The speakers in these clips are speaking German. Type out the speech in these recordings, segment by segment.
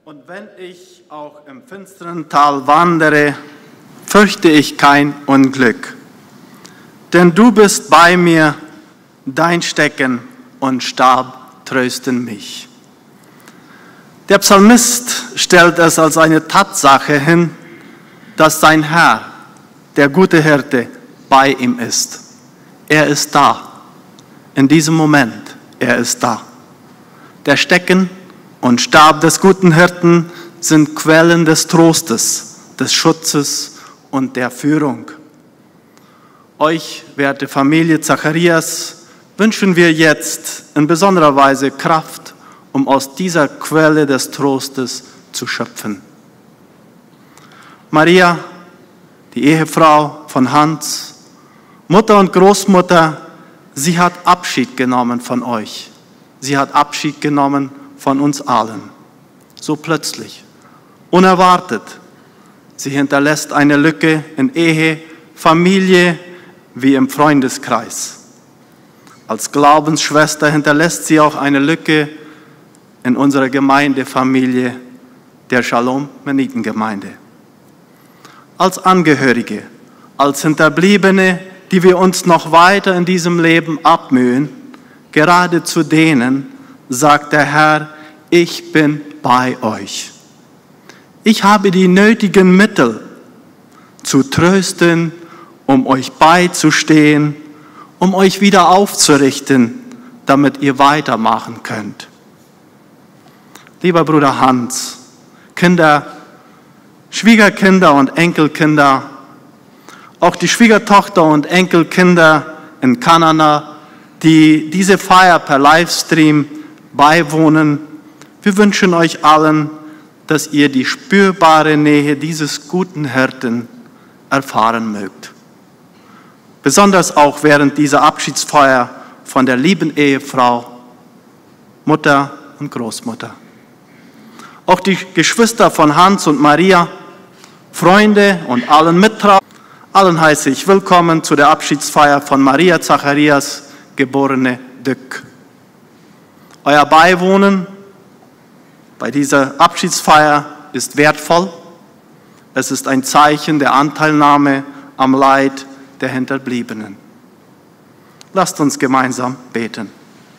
Und wenn ich auch im finsteren Tal wandere, fürchte ich kein Unglück. Denn du bist bei mir, dein Stecken und Stab trösten mich. Der Psalmist stellt es als eine Tatsache hin, dass sein Herr, der gute Hirte, bei ihm ist. Er ist da. In diesem Moment, er ist da. Der Stecken und Stab des guten Hirten sind Quellen des Trostes, des Schutzes und der Führung. Euch, werte Familie Zacharias, wünschen wir jetzt in besonderer Weise Kraft, um aus dieser Quelle des Trostes zu schöpfen. Maria, die Ehefrau von Hans, Mutter und Großmutter, sie hat Abschied genommen von euch. Sie hat Abschied genommen von uns allen. So plötzlich, unerwartet. Sie hinterlässt eine Lücke in Ehe, Familie wie im Freundeskreis. Als Glaubensschwester hinterlässt sie auch eine Lücke in unserer Gemeindefamilie, der Shalom-Mennoniten-Gemeinde. Als Angehörige, als Hinterbliebene, die wir uns noch weiter in diesem Leben abmühen, gerade zu denen sagt der Herr, ich bin bei euch. Ich habe die nötigen Mittel zu trösten, um euch beizustehen, um euch wieder aufzurichten, damit ihr weitermachen könnt. Lieber Bruder Hans, Kinder, Schwiegerkinder und Enkelkinder, auch die Schwiegertochter und Enkelkinder in Kanada, die diese Feier per Livestream beiwohnen, wir wünschen euch allen, dass ihr die spürbare Nähe dieses guten Hirten erfahren mögt. Besonders auch während dieser Abschiedsfeier von der lieben Ehefrau, Mutter und Großmutter. Auch die Geschwister von Hans und Maria, Freunde und allen Mittrauern, allen heiße ich willkommen zu der Abschiedsfeier von Maria Zacharias, geborene Dück. Euer Beiwohnen bei dieser Abschiedsfeier ist wertvoll. Es ist ein Zeichen der Anteilnahme am Leid der Hinterbliebenen. Lasst uns gemeinsam beten.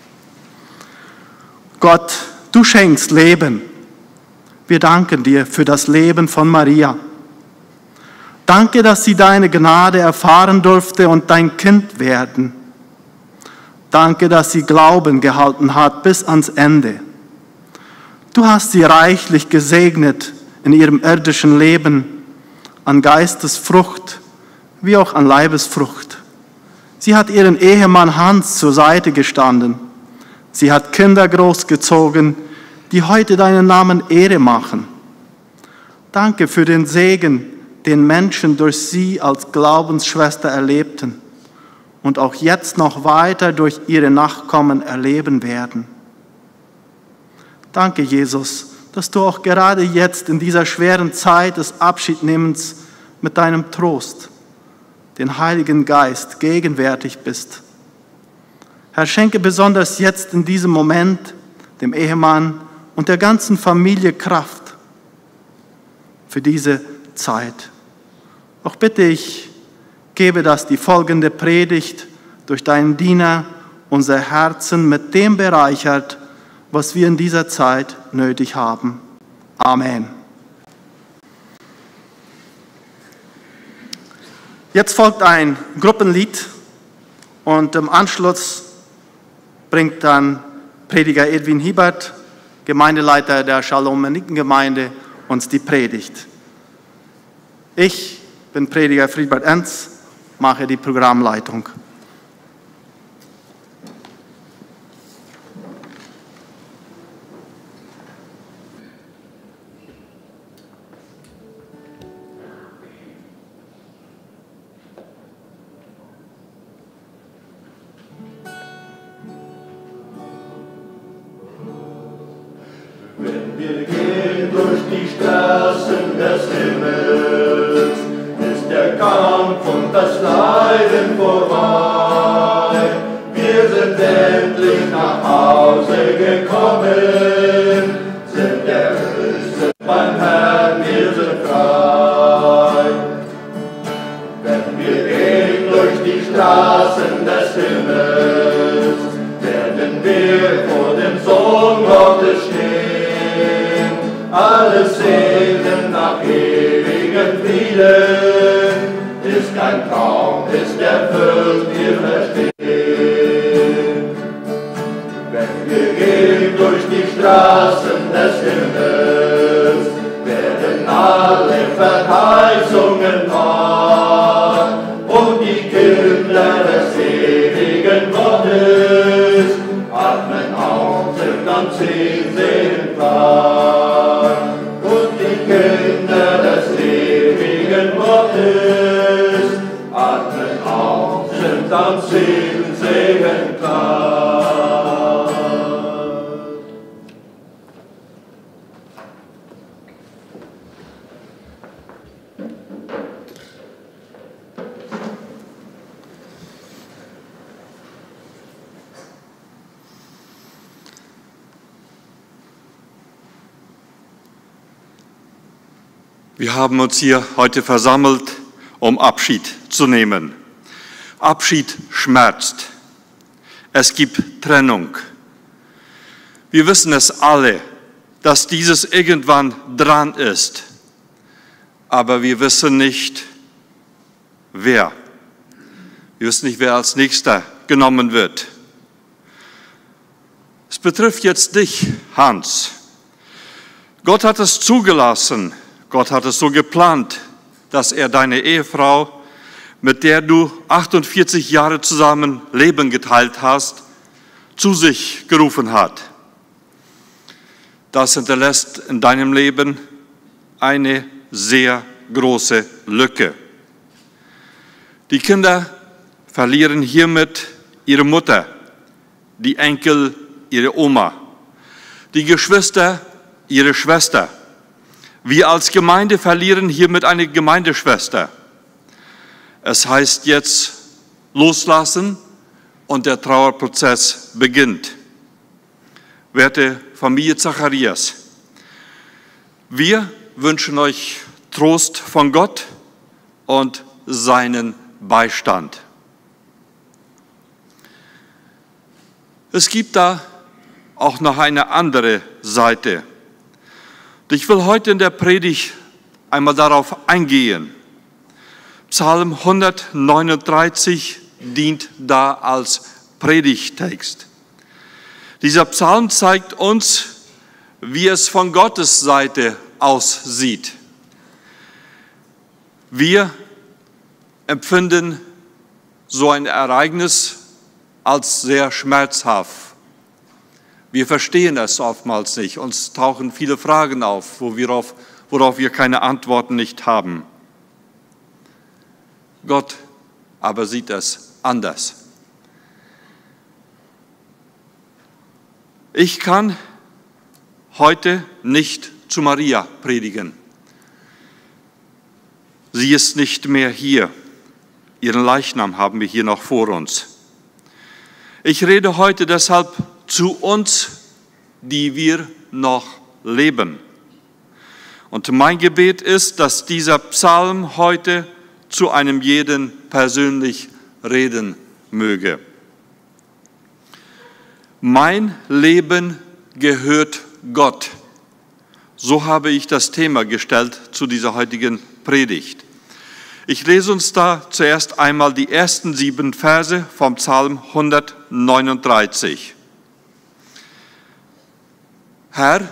Gott, du schenkst Leben. Wir danken dir für das Leben von Maria. Danke, dass sie deine Gnade erfahren durfte und dein Kind werden. Danke, dass sie Glauben gehalten hat bis ans Ende. Du hast sie reichlich gesegnet in ihrem irdischen Leben an Geistesfrucht wie auch an Leibesfrucht. Sie hat ihren Ehemann Hans zur Seite gestanden. Sie hat Kinder großgezogen, die heute deinen Namen Ehre machen. Danke für den Segen, den Menschen durch sie als Glaubensschwester erlebten und auch jetzt noch weiter durch ihre Nachkommen erleben werden. Danke, Jesus, dass du auch gerade jetzt in dieser schweren Zeit des Abschiednehmens mit deinem Trost, den Heiligen Geist, gegenwärtig bist. Herr, schenke besonders jetzt in diesem Moment dem Ehemann und der ganzen Familie Kraft für diese Zeit. Auch bitte ich, gebe, dass die folgende Predigt durch deinen Diener unser Herzen mit dem bereichert, was wir in dieser Zeit nötig haben. Amen. Jetzt folgt ein Gruppenlied und im Anschluss bringt dann Prediger Edwin Hiebert, Gemeindeleiter der Shalom-Mennoniten-Gemeinde, uns die Predigt. Ich bin Prediger Friedbert Enz, mache die Programmleitung. Wenn wir gehen durch die Straßen des Himmels, ist der Kampf und das Leiden vorbei. Wir sind endlich nach Hause gekommen, sind der höchste ist ein Traum, ist erfüllt, wir verstehen. Wenn wir gehen durch die Straßen des Himmels, werden alle Verheißungen wahr und die Kinder des ewigen Gottes atmen auf, sind am Ziel, sehen klar. Und die Kinder des ewigen Gottes atmen auf, sind am Ziel, sehen klar. Wir haben uns hier heute versammelt, um Abschied zu nehmen. Abschied schmerzt. Es gibt Trennung. Wir wissen es alle, dass dieses irgendwann dran ist. Aber wir wissen nicht, wer. Wir wissen nicht, wer als Nächster genommen wird. Es betrifft jetzt dich, Hans. Gott hat es zugelassen. Gott hat es so geplant, dass er deine Ehefrau, mit der du 48 Jahre zusammen Leben geteilt hast, zu sich gerufen hat. Das hinterlässt in deinem Leben eine sehr große Lücke. Die Kinder verlieren hiermit ihre Mutter, die Enkel ihre Oma, die Geschwister ihre Schwester. Wir als Gemeinde verlieren hiermit eine Gemeindeschwester. Es heißt jetzt loslassen und der Trauerprozess beginnt. Werte Familie Zacharias, wir wünschen euch Trost von Gott und seinen Beistand. Es gibt da auch noch eine andere Seite. Ich will heute in der Predigt einmal darauf eingehen. Psalm 139 dient da als Predigttext. Dieser Psalm zeigt uns, wie es von Gottes Seite aussieht. Wir empfinden so ein Ereignis als sehr schmerzhaft. Wir verstehen es oftmals nicht. Uns tauchen viele Fragen auf, worauf wir keine Antworten nicht haben. Gott aber sieht es anders. Ich kann heute nicht zu Maria predigen. Sie ist nicht mehr hier. Ihren Leichnam haben wir hier noch vor uns. Ich rede heute deshalb zu uns, die wir noch leben. Und mein Gebet ist, dass dieser Psalm heute zu einem jeden persönlich reden möge. Mein Leben gehört Gott. So habe ich das Thema gestellt zu dieser heutigen Predigt. Ich lese uns da zuerst einmal die ersten 7 Verse vom Psalm 139. Herr,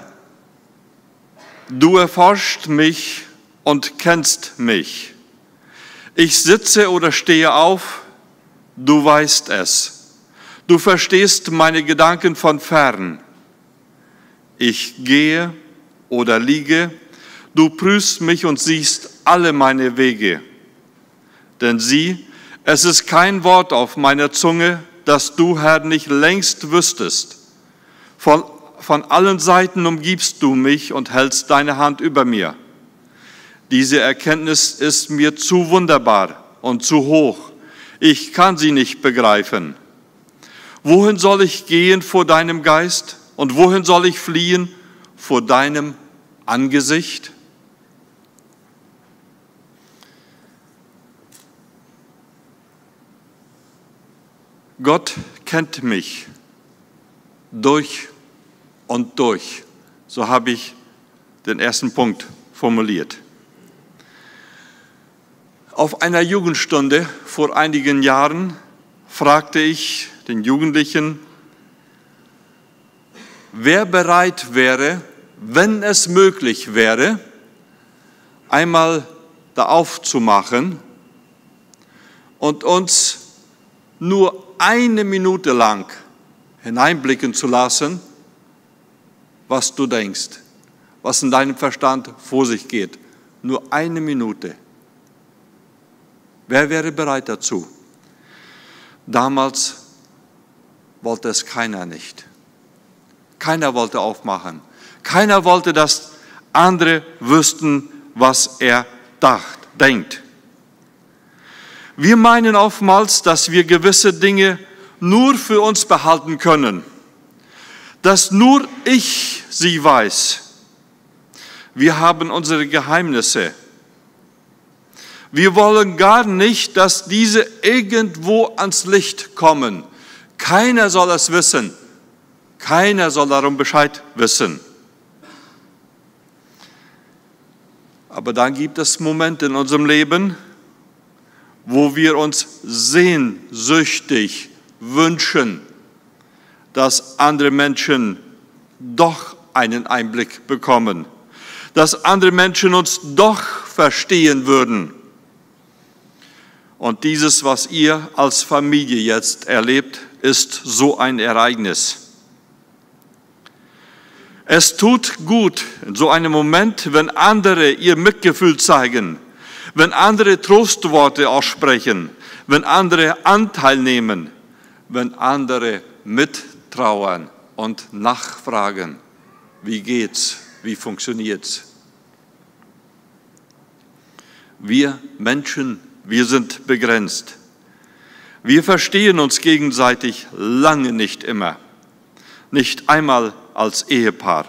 du erforscht mich und kennst mich. Ich sitze oder stehe auf, du weißt es. Du verstehst meine Gedanken von fern. Ich gehe oder liege, du prüfst mich und siehst alle meine Wege. Denn sieh, es ist kein Wort auf meiner Zunge, das du, Herr, nicht längst wüsstest. Von allen Seiten umgibst du mich und hältst deine Hand über mir. Diese Erkenntnis ist mir zu wunderbar und zu hoch. Ich kann sie nicht begreifen. Wohin soll ich gehen vor deinem Geist und wohin soll ich fliehen vor deinem Angesicht? Gott kennt mich durch und durch. So habe ich den ersten Punkt formuliert. Auf einer Jugendstunde vor einigen Jahren fragte ich den Jugendlichen, wer bereit wäre, wenn es möglich wäre, einmal da aufzumachen und uns nur 1 Minute lang hineinblicken zu lassen, was du denkst, was in deinem Verstand vor sich geht. Nur 1 Minute. Wer wäre bereit dazu? Damals wollte es keiner nicht. Keiner wollte aufmachen. Keiner wollte, dass andere wüssten, was er denkt. Wir meinen oftmals, dass wir gewisse Dinge nur für uns behalten können, dass nur ich sie weiß. Wir haben unsere Geheimnisse. Wir wollen gar nicht, dass diese irgendwo ans Licht kommen. Keiner soll es wissen. Keiner soll darum Bescheid wissen. Aber dann gibt es Momente in unserem Leben, wo wir uns sehnsüchtig wünschen, dass andere Menschen doch einen Einblick bekommen, dass andere Menschen uns doch verstehen würden. Und dieses, was ihr als Familie jetzt erlebt, ist so ein Ereignis. Es tut gut in so einem Moment, wenn andere ihr Mitgefühl zeigen, wenn andere Trostworte aussprechen, wenn andere Anteil nehmen, wenn andere mittrauern und nachfragen, wie geht's, wie funktioniert's. Wir Menschen, wir sind begrenzt. Wir verstehen uns gegenseitig lange nicht immer, nicht einmal als Ehepaar.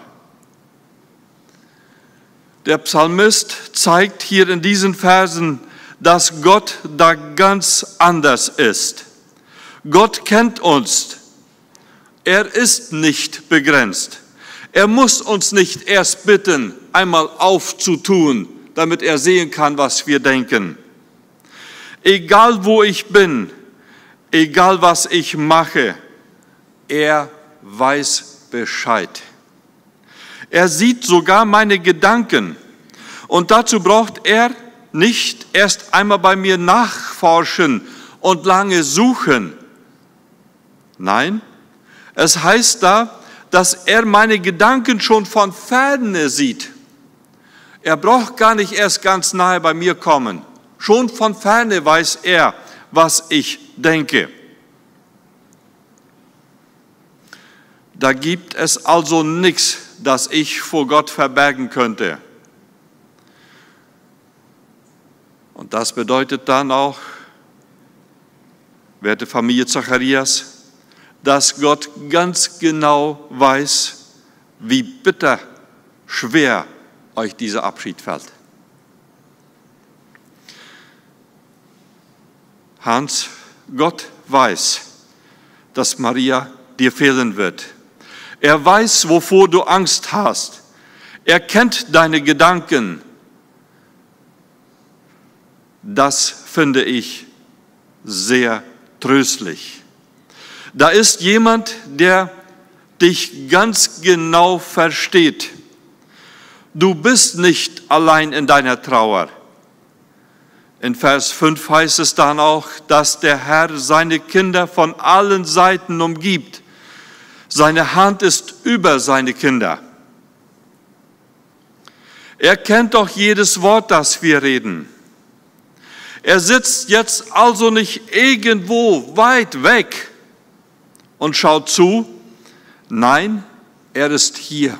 Der Psalmist zeigt hier in diesen Versen, dass Gott da ganz anders ist. Gott kennt uns. Er ist nicht begrenzt. Er muss uns nicht erst bitten, einmal aufzutun, damit er sehen kann, was wir denken. Egal wo ich bin, egal was ich mache, er weiß Bescheid. Er sieht sogar meine Gedanken und dazu braucht er nicht erst einmal bei mir nachforschen und lange suchen. Nein, es heißt da, dass er meine Gedanken schon von Ferne sieht. Er braucht gar nicht erst ganz nahe bei mir kommen. Schon von Ferne weiß er, was ich denke. Da gibt es also nichts, das ich vor Gott verbergen könnte. Und das bedeutet dann auch, werte Familie Zacharias, dass Gott ganz genau weiß, wie bitter schwer euch dieser Abschied fällt. Hans, Gott weiß, dass Maria dir fehlen wird. Er weiß, wovor du Angst hast. Er kennt deine Gedanken. Das finde ich sehr tröstlich. Da ist jemand, der dich ganz genau versteht. Du bist nicht allein in deiner Trauer. In Vers 5 heißt es dann auch, dass der Herr seine Kinder von allen Seiten umgibt. Seine Hand ist über seine Kinder. Er kennt doch jedes Wort, das wir reden. Er sitzt jetzt also nicht irgendwo weit weg und schaut zu. Nein, er ist hier.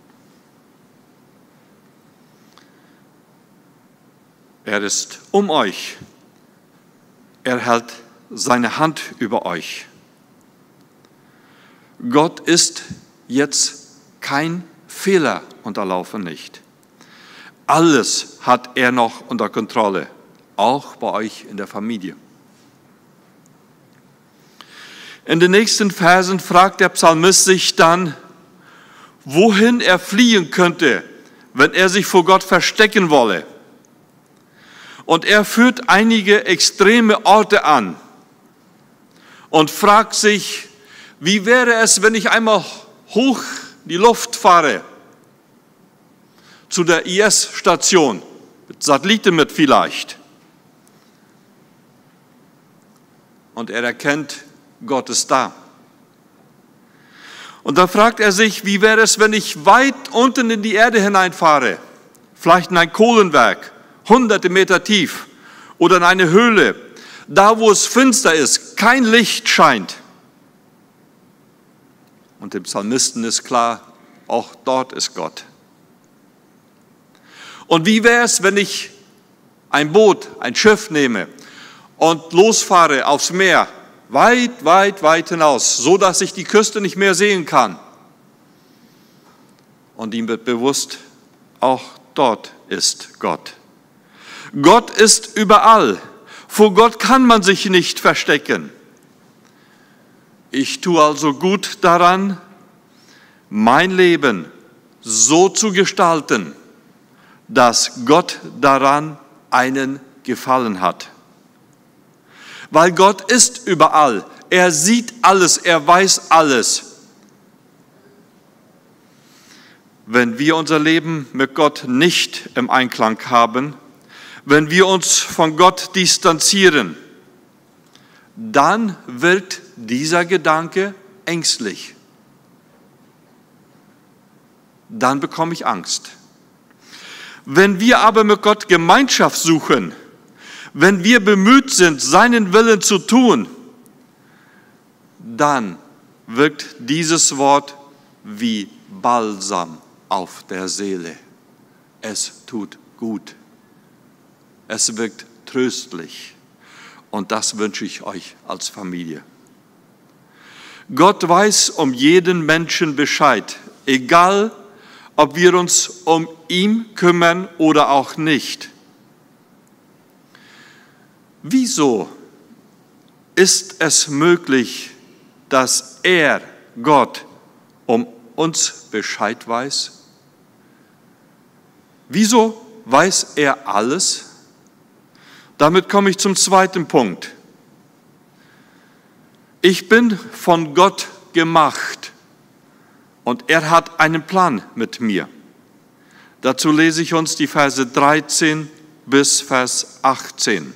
Er ist um euch. Er hält seine Hand über euch. Gott ist jetzt kein Fehler unterlaufen nicht. Alles hat er noch unter Kontrolle, auch bei euch in der Familie. In den nächsten Versen fragt der Psalmist sich dann, wohin er fliehen könnte, wenn er sich vor Gott verstecken wolle. Und er führt einige extreme Orte an und fragt sich, wie wäre es, wenn ich einmal hoch in die Luft fahre, zu der IS-Station, mit Satelliten mit vielleicht. Und er erkennt, Gott ist da. Und dann fragt er sich, wie wäre es, wenn ich weit unten in die Erde hineinfahre, vielleicht in ein Kohlenwerk, hunderte Meter tief oder in eine Höhle, da wo es finster ist, kein Licht scheint. Und dem Psalmisten ist klar, auch dort ist Gott. Und wie wäre es, wenn ich ein Boot, ein Schiff nehme und losfahre aufs Meer, weit, weit, weit hinaus, so dass ich die Küste nicht mehr sehen kann. Und ihm wird bewusst, auch dort ist Gott. Gott ist überall. Vor Gott kann man sich nicht verstecken. Ich tue also gut daran, mein Leben so zu gestalten, dass Gott daran einen Gefallen hat. Weil Gott ist überall. Er sieht alles, er weiß alles. Wenn wir unser Leben mit Gott nicht im Einklang haben, wenn wir uns von Gott distanzieren, dann wird dieser Gedanke ängstlich. Dann bekomme ich Angst. Wenn wir aber mit Gott Gemeinschaft suchen, wenn wir bemüht sind, seinen Willen zu tun, dann wirkt dieses Wort wie Balsam auf der Seele. Es tut gut. Es wirkt tröstlich. Und das wünsche ich euch als Familie. Gott weiß um jeden Menschen Bescheid, egal ob wir uns um ihn kümmern oder auch nicht. Wieso ist es möglich, dass er, Gott, um uns Bescheid weiß? Wieso weiß er alles? Damit komme ich zum zweiten Punkt. Ich bin von Gott gemacht und er hat einen Plan mit mir. Dazu lese ich uns die Verse 13 bis Vers 18.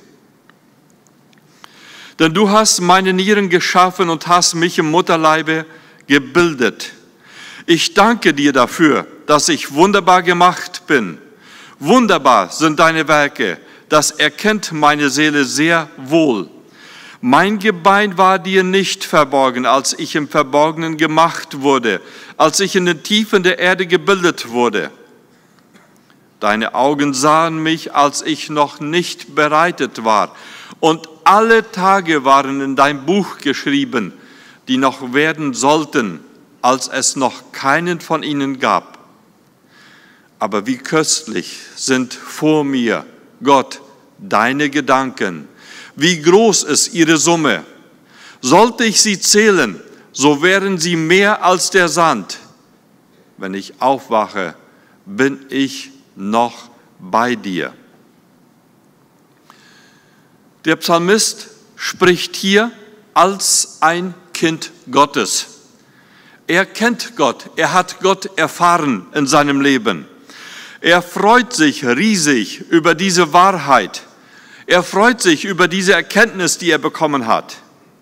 Denn du hast meine Nieren geschaffen und hast mich im Mutterleibe gebildet. Ich danke dir dafür, dass ich wunderbar gemacht bin. Wunderbar sind deine Werke, das erkennt meine Seele sehr wohl. Mein Gebein war dir nicht verborgen, als ich im Verborgenen gemacht wurde, als ich in den Tiefen der Erde gebildet wurde. Deine Augen sahen mich, als ich noch nicht bereitet war. Und alle Tage waren in dein Buch geschrieben, die noch werden sollten, als es noch keinen von ihnen gab. Aber wie köstlich sind vor mir, Gott, deine Gedanken. Wie groß ist ihre Summe. Sollte ich sie zählen, so wären sie mehr als der Sand. Wenn ich aufwache, bin ich noch bei dir. Der Psalmist spricht hier als ein Kind Gottes. Er kennt Gott, er hat Gott erfahren in seinem Leben. Er freut sich riesig über diese Wahrheit. Er freut sich über diese Erkenntnis, die er bekommen hat.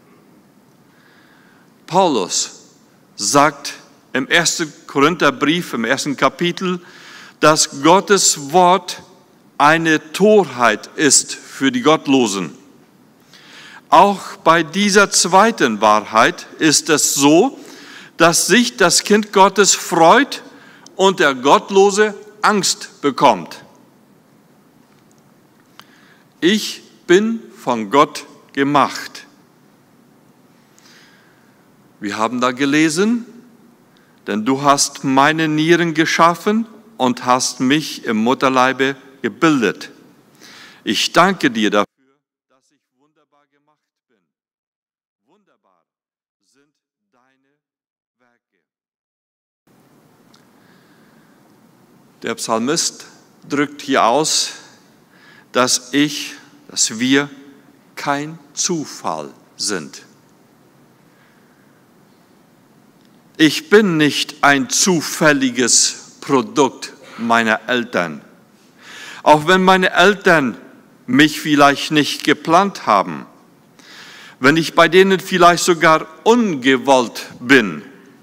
Paulus sagt im 1. Korintherbrief, im 1. Kapitel, dass Gottes Wort eine Torheit ist für die Gottlosen. Auch bei dieser zweiten Wahrheit ist es so, dass sich das Kind Gottes freut und der Gottlose Angst bekommt. Ich bin von Gott gemacht. Wir haben da gelesen, denn du hast meine Nieren geschaffen und hast mich im Mutterleibe gebildet. Ich danke dir dafür, dass ich wunderbar gemacht bin. Wunderbar sind deine Werke. Der Psalmist drückt hier aus, dass wir kein Zufall sind. Ich bin nicht ein zufälliges Produkt meiner Eltern. Auch wenn meine Eltern mich vielleicht nicht geplant haben, wenn ich bei denen vielleicht sogar ungewollt bin.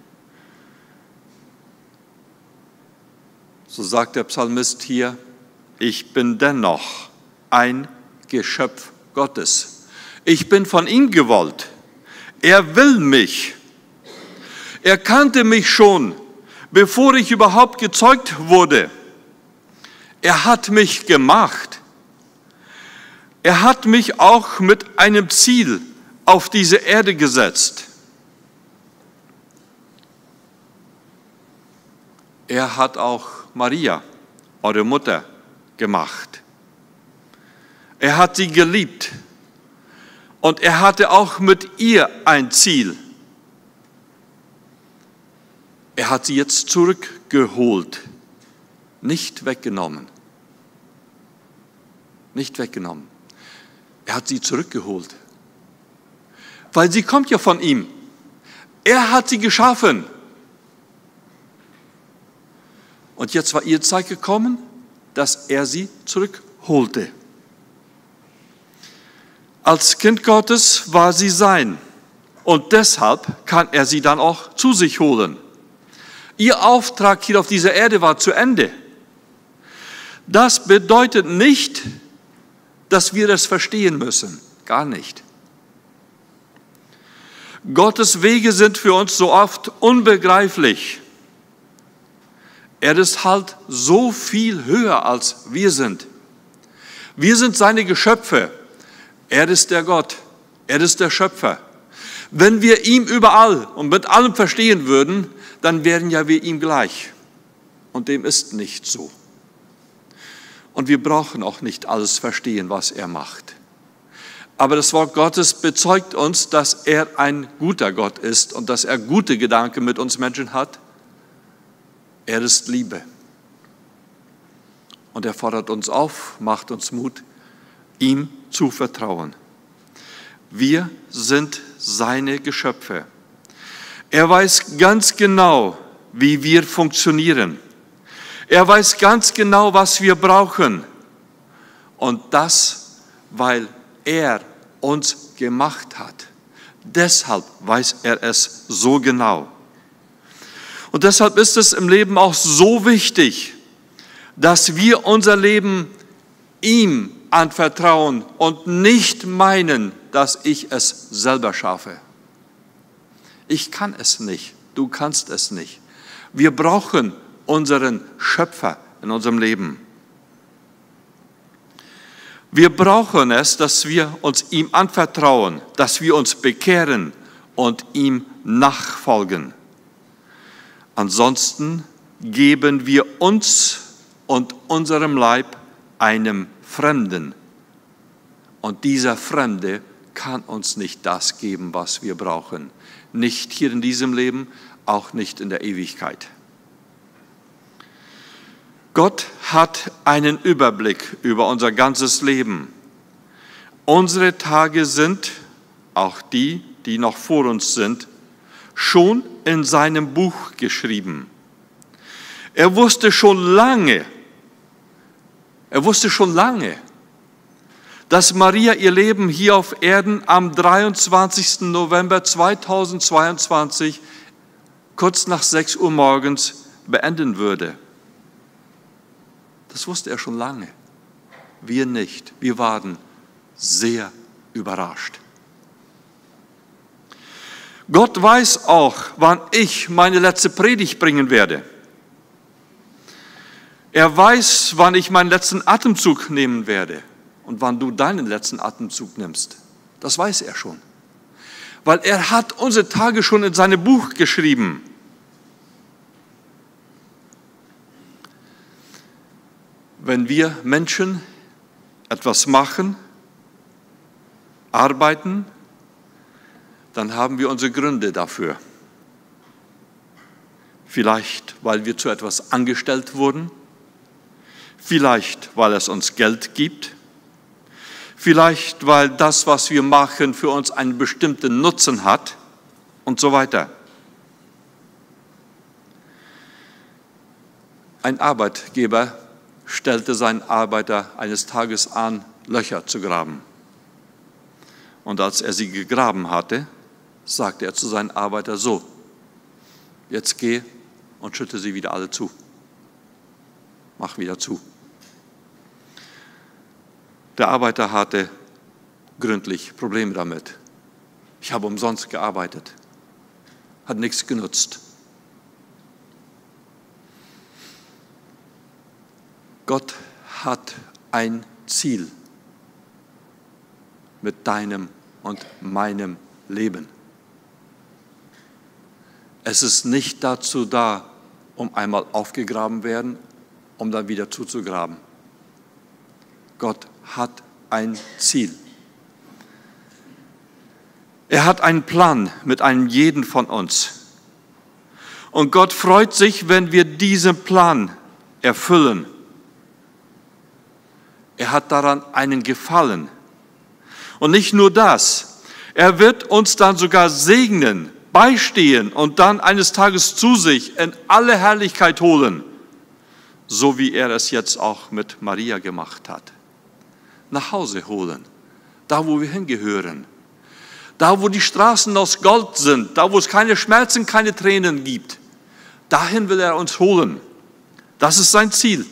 So sagt der Psalmist hier, ich bin dennoch ein Geschöpf Gottes. Ich bin von ihm gewollt. Er will mich. Er kannte mich schon, bevor ich überhaupt gezeugt wurde. Er hat mich gemacht. Er hat mich auch mit einem Ziel auf diese Erde gesetzt. Er hat auch Maria, eure Mutter, gemacht. Er hat sie geliebt und er hatte auch mit ihr ein Ziel. Er hat sie jetzt zurückgeholt, nicht weggenommen. Nicht weggenommen. Er hat sie zurückgeholt. Weil sie kommt ja von ihm. Er hat sie geschaffen. Und jetzt war ihre Zeit gekommen, dass er sie zurückholte. Als Kind Gottes war sie sein. Und deshalb kann er sie dann auch zu sich holen. Ihr Auftrag hier auf dieser Erde war zu Ende. Das bedeutet nicht, dass wir das verstehen müssen. Gar nicht. Gottes Wege sind für uns so oft unbegreiflich. Er ist halt so viel höher als wir sind. Wir sind seine Geschöpfe. Er ist der Gott. Er ist der Schöpfer. Wenn wir ihm überall und mit allem verstehen würden, dann wären ja wir ihm gleich. Und dem ist nicht so. Und wir brauchen auch nicht alles verstehen, was er macht. Aber das Wort Gottes bezeugt uns, dass er ein guter Gott ist und dass er gute Gedanken mit uns Menschen hat. Er ist Liebe. Und er fordert uns auf, macht uns Mut, ihm zu vertrauen. Wir sind seine Geschöpfe. Er weiß ganz genau, wie wir funktionieren. Er weiß ganz genau, was wir brauchen. Und das, weil er uns gemacht hat. Deshalb weiß er es so genau. Und deshalb ist es im Leben auch so wichtig, dass wir unser Leben ihm anvertrauen und nicht meinen, dass ich es selber schaffe. Ich kann es nicht, du kannst es nicht. Wir brauchen unseren Schöpfer in unserem Leben. Wir brauchen es, dass wir uns ihm anvertrauen, dass wir uns bekehren und ihm nachfolgen. Ansonsten geben wir uns und unserem Leib einem Fremden. Und dieser Fremde kann uns nicht das geben, was wir brauchen. Nicht hier in diesem Leben, auch nicht in der Ewigkeit. Gott hat einen Überblick über unser ganzes Leben. Unsere Tage sind, auch die, die noch vor uns sind, schon in seinem Buch geschrieben. Er wusste schon lange, dass Maria ihr Leben hier auf Erden am 23. November 2022 kurz nach 6 Uhr morgens beenden würde. Das wusste er schon lange. Wir nicht. Wir waren sehr überrascht. Gott weiß auch, wann ich meine letzte Predigt bringen werde. Er weiß, wann ich meinen letzten Atemzug nehmen werde und wann du deinen letzten Atemzug nimmst. Das weiß er schon. Weil er hat unsere Tage schon in seinem Buch geschrieben. Wenn wir Menschen etwas machen, arbeiten, dann haben wir unsere Gründe dafür. Vielleicht, weil wir zu etwas angestellt wurden, vielleicht, weil es uns Geld gibt, Vielleicht, weil das, was wir machen, für uns einen bestimmten Nutzen hat und so weiter. Ein Arbeitgeber stellte seinen Arbeiter eines Tages an, Löcher zu graben. Und als er sie gegraben hatte, sagte er zu seinen Arbeiter so: Jetzt geh und schütte sie wieder alle zu. Mach wieder zu. Der Arbeiter hatte gründlich Probleme damit. Ich habe umsonst gearbeitet. Hat nichts genutzt. Gott hat ein Ziel mit deinem und meinem Leben. Es ist nicht dazu da, um einmal aufgegraben werden, um dann wieder zuzugraben. Gott hat ein Ziel. Er hat einen Plan mit einem jeden von uns. Und Gott freut sich, wenn wir diesen Plan erfüllen. Er hat daran einen Gefallen. Und nicht nur das, er wird uns dann sogar segnen, beistehen und dann eines Tages zu sich in alle Herrlichkeit holen, so wie er es jetzt auch mit Maria gemacht hat. Nach Hause holen, da wo wir hingehören, da wo die Straßen aus Gold sind, da wo es keine Schmerzen, keine Tränen gibt, dahin will er uns holen. Das ist sein Ziel.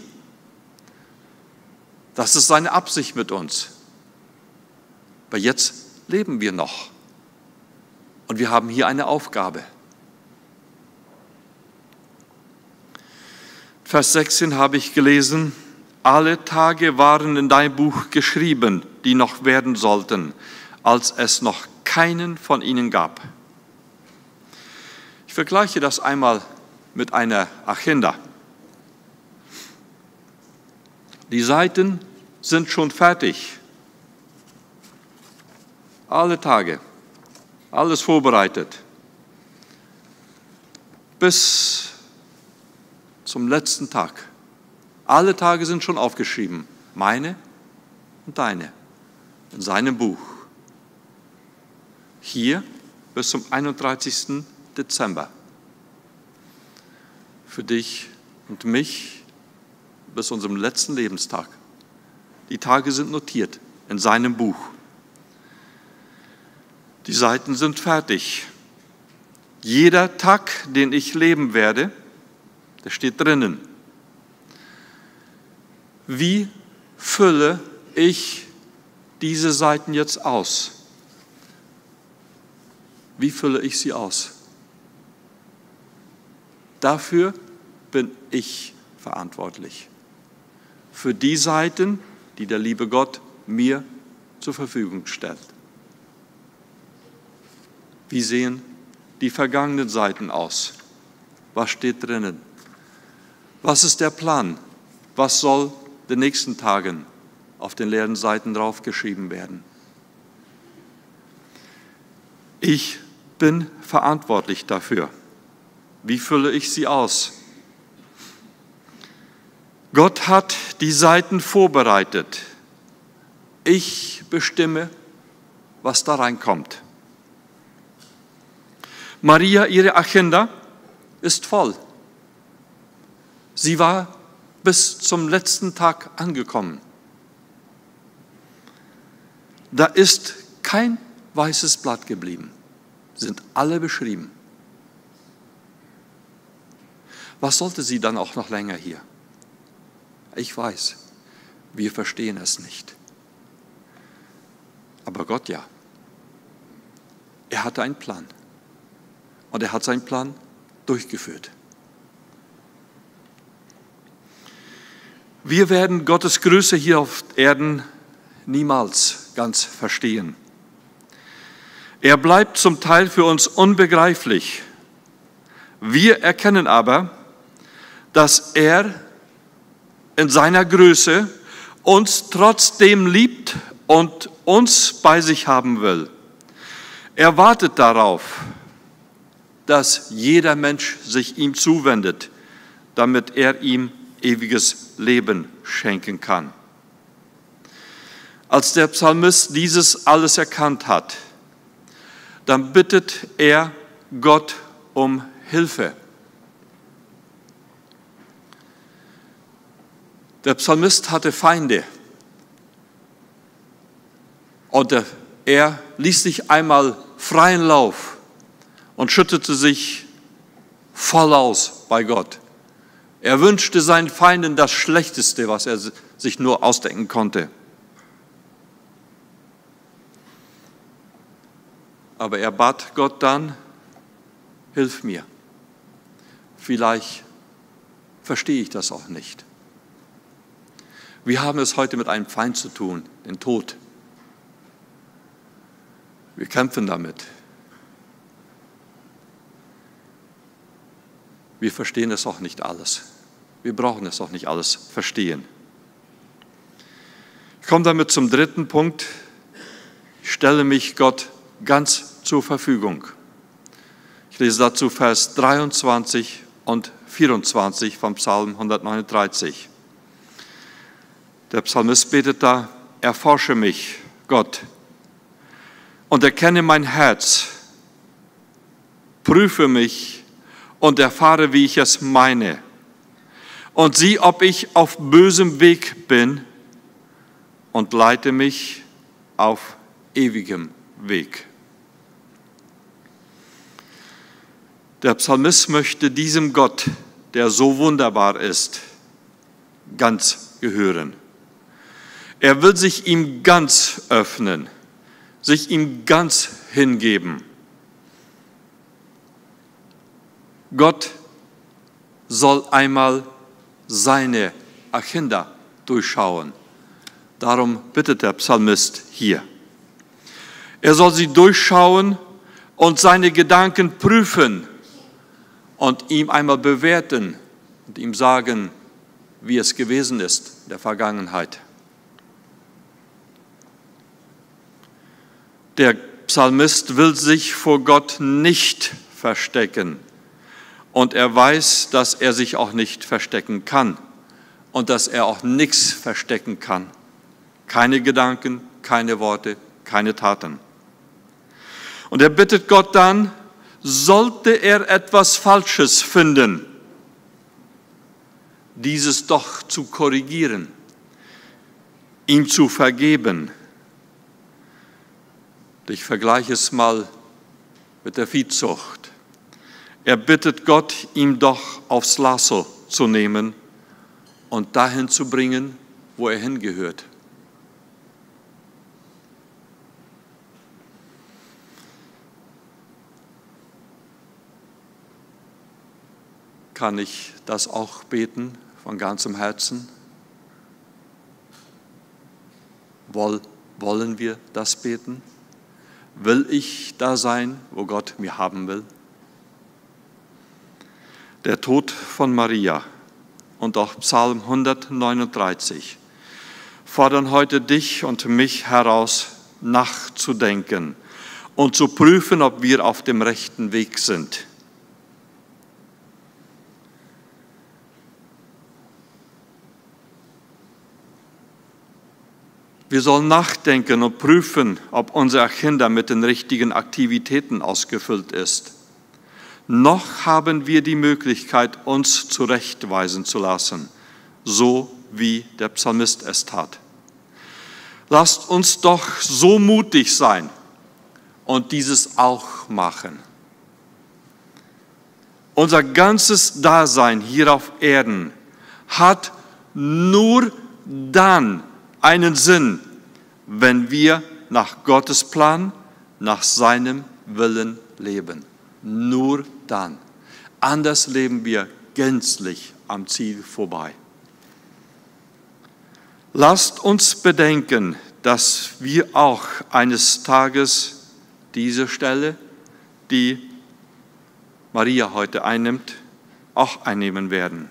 Das ist seine Absicht mit uns. Aber jetzt leben wir noch. Und wir haben hier eine Aufgabe. Vers 16 habe ich gelesen: Alle Tage waren in dein Buch geschrieben, die noch werden sollten, als es noch keinen von ihnen gab. Ich vergleiche das einmal mit einer Agenda. Die Seiten sind schon fertig. Alle Tage. Alles vorbereitet. Bis zum letzten Tag. Alle Tage sind schon aufgeschrieben. Meine und deine. In seinem Buch. Hier bis zum 31. Dezember. Für dich und mich bis unserem letzten Lebenstag. Die Tage sind notiert in seinem Buch. Die Seiten sind fertig. Jeder Tag, den ich leben werde, der steht drinnen. Wie fülle ich diese Seiten jetzt aus? Wie fülle ich sie aus? Dafür bin ich verantwortlich. Für die Seiten, die der liebe Gott mir zur Verfügung stellt. Wie sehen die vergangenen Seiten aus? Was steht drinnen? Was ist der Plan? Was soll in den nächsten Tagen auf den leeren Seiten draufgeschrieben werden? Ich bin verantwortlich dafür. Wie fülle ich sie aus? Gott hat die Seiten vorbereitet. Ich bestimme, was da reinkommt. Maria, ihre Agenda ist voll. Sie war bis zum letzten Tag angekommen. Da ist kein weißes Blatt geblieben. Sind alle beschrieben. Was sollte sie dann auch noch länger hier? Ich weiß, wir verstehen es nicht. Aber Gott ja. Er hatte einen Plan. Und er hat seinen Plan durchgeführt. Wir werden Gottes Größe hier auf Erden niemals ganz verstehen. Er bleibt zum Teil für uns unbegreiflich. Wir erkennen aber, dass er in seiner Größe uns trotzdem liebt und uns bei sich haben will. Er wartet darauf, dass jeder Mensch sich ihm zuwendet, damit er ihm ewiges Leben schenken kann. Als der Psalmist dieses alles erkannt hat, dann bittet er Gott um Hilfe. Der Psalmist hatte Feinde und er ließ sich einmal freien Lauf und schüttete sich voll aus bei Gott. Er wünschte seinen Feinden das Schlechteste, was er sich nur ausdenken konnte. Aber er bat Gott dann, hilf mir. Vielleicht verstehe ich das auch nicht. Wir haben es heute mit einem Feind zu tun, den Tod. Wir kämpfen damit. Wir verstehen es auch nicht alles. Wir brauchen es auch nicht alles verstehen. Ich komme damit zum dritten Punkt. Ich stelle mich Gott ganz zur Verfügung. Ich lese dazu Vers 23 und 24 vom Psalm 139. Der Psalmist betet da, erforsche mich, Gott, und erkenne mein Herz, prüfe mich und erfahre, wie ich es meine, und sieh, ob ich auf bösem Weg bin, und leite mich auf ewigem Weg. Der Psalmist möchte diesem Gott, der so wunderbar ist, ganz gehören. Er will sich ihm ganz öffnen, sich ihm ganz hingeben. Gott soll einmal seine Agenda durchschauen. Darum bittet der Psalmist hier. Er soll sie durchschauen und seine Gedanken prüfen und ihm einmal bewerten und ihm sagen, wie es gewesen ist in der Vergangenheit. Der Psalmist will sich vor Gott nicht verstecken und er weiß, dass er sich auch nicht verstecken kann und dass er auch nichts verstecken kann. Keine Gedanken, keine Worte, keine Taten. Und er bittet Gott dann, sollte er etwas Falsches finden, dieses doch zu korrigieren, ihm zu vergeben. Ich vergleiche es mal mit der Viehzucht. Er bittet Gott, ihm doch aufs Lasso zu nehmen und dahin zu bringen, wo er hingehört. Kann ich das auch beten von ganzem Herzen? Wollen wir das beten? Will ich da sein, wo Gott mich haben will? Der Tod von Maria und auch Psalm 139 fordern heute dich und mich heraus, nachzudenken und zu prüfen, ob wir auf dem rechten Weg sind. Wir sollen nachdenken und prüfen, ob unsere Agenda mit den richtigen Aktivitäten ausgefüllt ist. Noch haben wir die Möglichkeit, uns zurechtweisen zu lassen, so wie der Psalmist es tat. Lasst uns doch so mutig sein und dieses auch machen. Unser ganzes Dasein hier auf Erden hat nur dann einen Sinn, wenn wir nach Gottes Plan, nach seinem Willen leben. Nur dann. Anders leben wir gänzlich am Ziel vorbei. Lasst uns bedenken, dass wir auch eines Tages diese Stelle, die Maria heute einnimmt, auch einnehmen werden.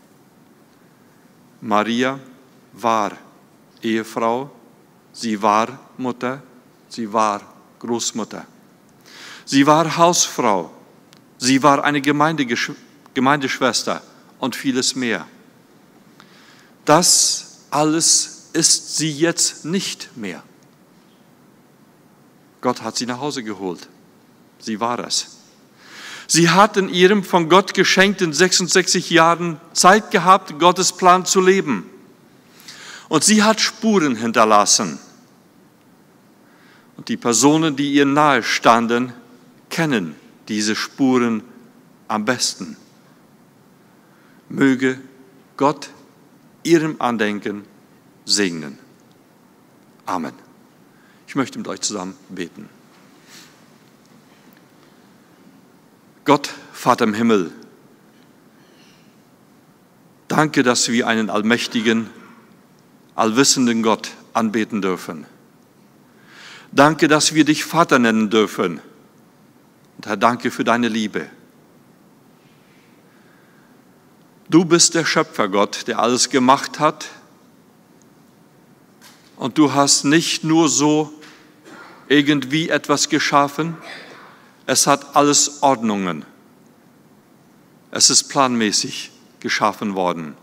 Maria war Ehefrau, sie war Mutter, sie war Großmutter. Sie war Hausfrau, sie war eine Gemeindeschwester und vieles mehr. Das alles ist sie jetzt nicht mehr. Gott hat sie nach Hause geholt. Sie war es. Sie hat in ihrem von Gott geschenkten 66 Jahren Zeit gehabt, Gottes Plan zu leben. Und sie hat Spuren hinterlassen. Und die Personen, die ihr nahe standen, kennen diese Spuren am besten. Möge Gott ihrem Andenken segnen. Amen. Ich möchte mit euch zusammen beten. Gott, Vater im Himmel, danke, dass wir einen allmächtigen, allwissenden Gott anbeten dürfen. Danke, dass wir dich Vater nennen dürfen. Und Herr, danke für deine Liebe. Du bist der Schöpfergott, der alles gemacht hat. Und du hast nicht nur so irgendwie etwas geschaffen, es hat alles Ordnungen. Es ist planmäßig geschaffen worden.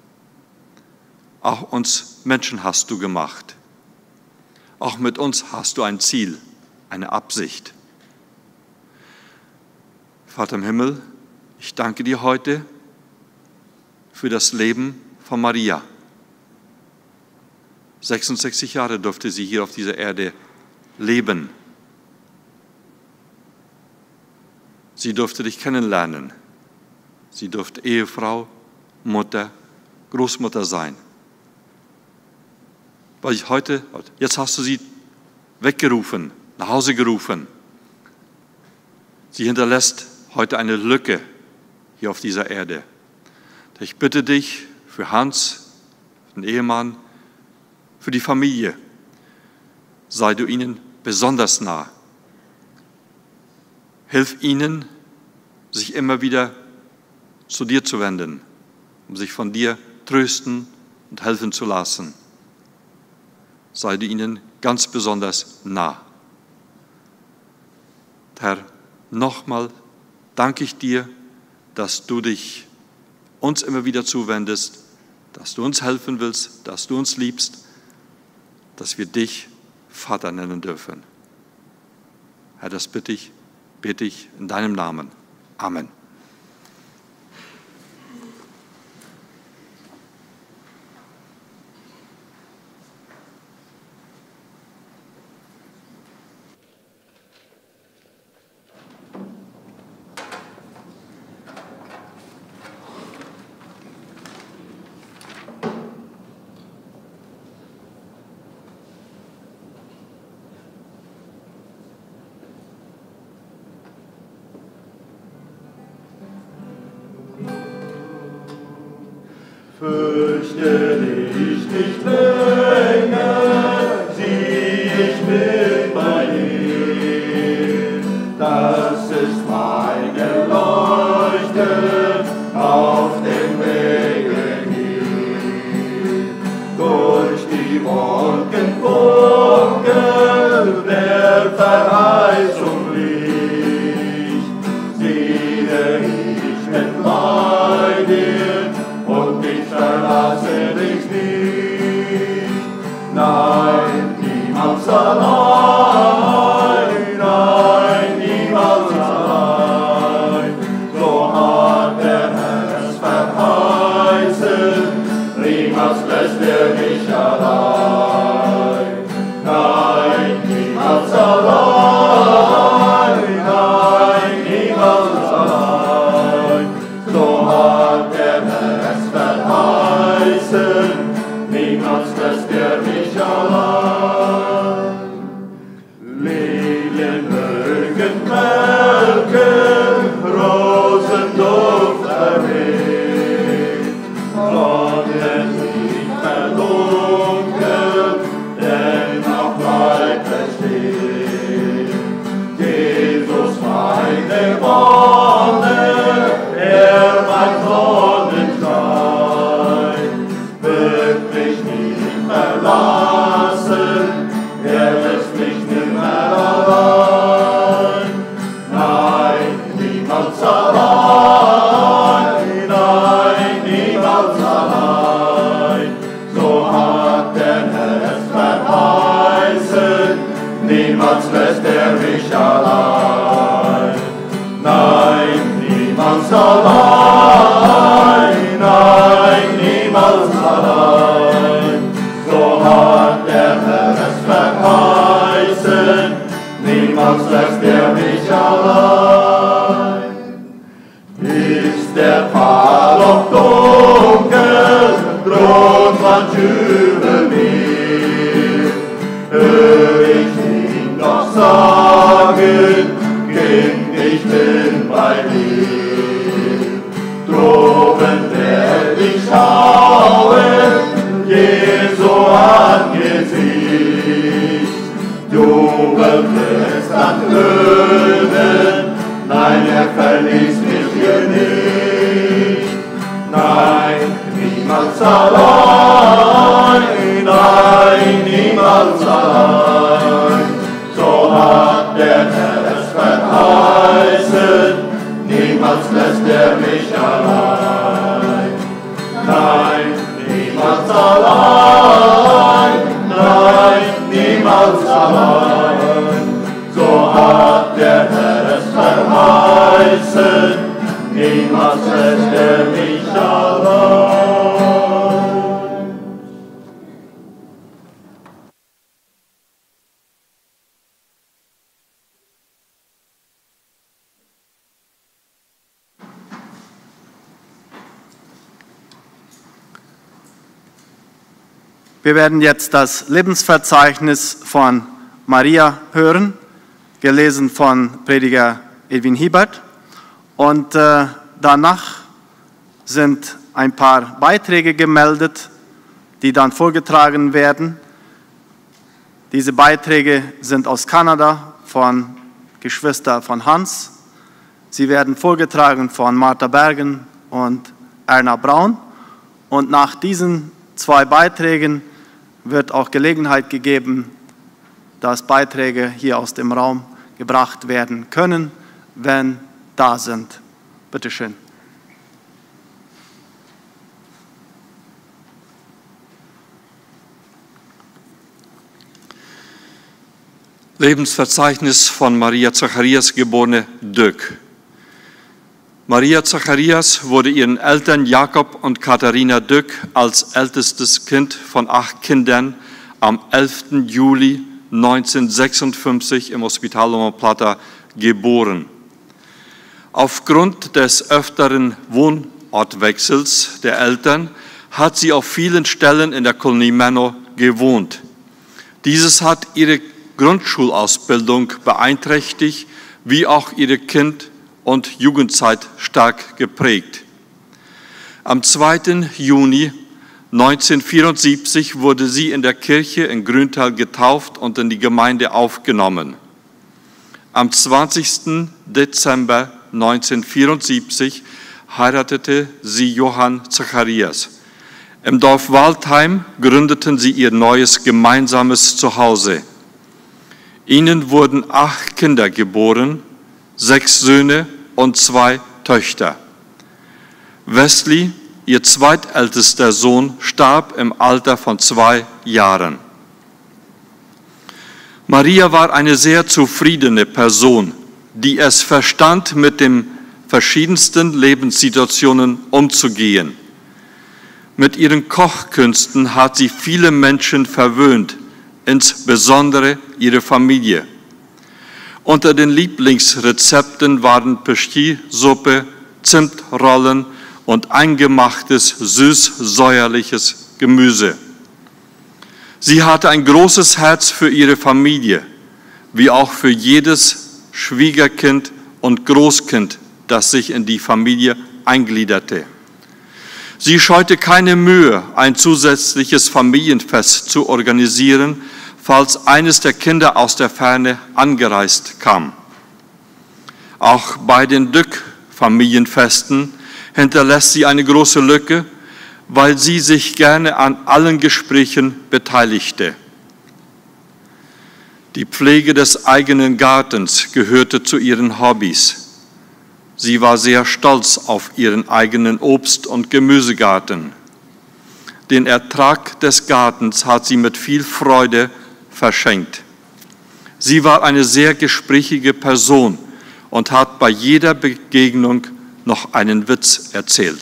Auch uns Menschen hast du gemacht. Auch mit uns hast du ein Ziel, eine Absicht. Vater im Himmel, ich danke dir heute für das Leben von Maria. 66 Jahre durfte sie hier auf dieser Erde leben. Sie durfte dich kennenlernen. Sie durfte Ehefrau, Mutter, Großmutter sein. Weil jetzt hast du sie weggerufen, nach Hause gerufen. Sie hinterlässt heute eine Lücke hier auf dieser Erde. Ich bitte dich für Hans, den Ehemann, für die Familie, sei du ihnen besonders nah. Hilf ihnen, sich immer wieder zu dir zu wenden, um sich von dir trösten und helfen zu lassen. Sei du ihnen ganz besonders nah. Herr, nochmal danke ich dir, dass du dich uns immer wieder zuwendest, dass du uns helfen willst, dass du uns liebst, dass wir dich Vater nennen dürfen. Herr, das bete ich in deinem Namen. Amen. Fürchte dich nicht länger, sieh, ich bin bei dir. Das ist meine Leuchte auf dem Wege hier. Durch die Wolkenfunken der Verheißung Licht, siehe, ich bin bei dir. Und ich verlasse dich nicht, nein, niemals allein, nein, niemals allein. So hat der Herr es verheißen, niemals lässt er mich allein, nein, niemals allein, nein, niemals allein. So hat der Herr verheißen, niemals lässt er mich allein. niemals lässt er mich allein. Nein, niemals allein, nein, niemals allein. So hat der Herr es verheißen, niemals lässt er mich allein. Ist der Pfad auch dunkel, droht man über mir. Hör ich ihn doch sagen, Kind, ich bin bei dir. Droben werd ich schauen, Jesu Angesicht. Jubel lässt an Höhen, nein, er verließ mich hier nicht. Nein, niemals allein, nein, niemals allein. So hat der Herr es verheißen, niemals lässt er mich allein. Nein, niemals allein, nein, niemals allein. So hat der Herr es verheißen, niemals lässt er mich allein. Wir werden jetzt das Lebensverzeichnis von Maria hören, gelesen von Prediger Edwin Hiebert. Und danach sind ein paar Beiträge gemeldet, die dann vorgetragen werden. Diese Beiträge sind aus Kanada von Geschwister von Hans. Sie werden vorgetragen von Martha Bergen und Erna Braun. Und nach diesen zwei Beiträgen wird auch Gelegenheit gegeben, dass Beiträge hier aus dem Raum gebracht werden können, wenn da sind. Bitte schön. Lebensverzeichnis von Maria Zacharias, geborene Dück. Maria Zacharias wurde ihren Eltern Jakob und Katharina Dück als ältestes Kind von 8 Kindern am 11. Juli 1956 im Hospital Loma Plata geboren. Aufgrund des öfteren Wohnortwechsels der Eltern hat sie auf vielen Stellen in der Kolonie Menno gewohnt. Dieses hat ihre Grundschulausbildung beeinträchtigt, wie auch ihre Kind- und Jugendzeit stark geprägt. Am 2. Juni 1974 wurde sie in der Kirche in Grüntal getauft und in die Gemeinde aufgenommen. Am 20. Dezember 1974 heiratete sie Johann Zacharias. Im Dorf Waldheim gründeten sie ihr neues gemeinsames Zuhause. Ihnen wurden 8 Kinder geboren, 6 Söhne und 2 Töchter. Wesley, ihr zweitältester Sohn, starb im Alter von 2 Jahren. Maria war eine sehr zufriedene Person, die es verstand, mit den verschiedensten Lebenssituationen umzugehen. Mit ihren Kochkünsten hat sie viele Menschen verwöhnt, insbesondere ihre Familie. Unter den Lieblingsrezepten waren Pesci-Suppe, Zimtrollen und eingemachtes süß-säuerliches Gemüse. Sie hatte ein großes Herz für ihre Familie, wie auch für jedes Schwiegerkind und Großkind, das sich in die Familie eingliederte. Sie scheute keine Mühe, ein zusätzliches Familienfest zu organisieren, falls eines der Kinder aus der Ferne angereist kam. Auch bei den Dück-Familienfesten hinterlässt sie eine große Lücke, weil sie sich gerne an allen Gesprächen beteiligte. Die Pflege des eigenen Gartens gehörte zu ihren Hobbys. Sie war sehr stolz auf ihren eigenen Obst- und Gemüsegarten. Den Ertrag des Gartens hat sie mit viel Freude verschenkt. Sie war eine sehr gesprächige Person und hat bei jeder Begegnung noch einen Witz erzählt.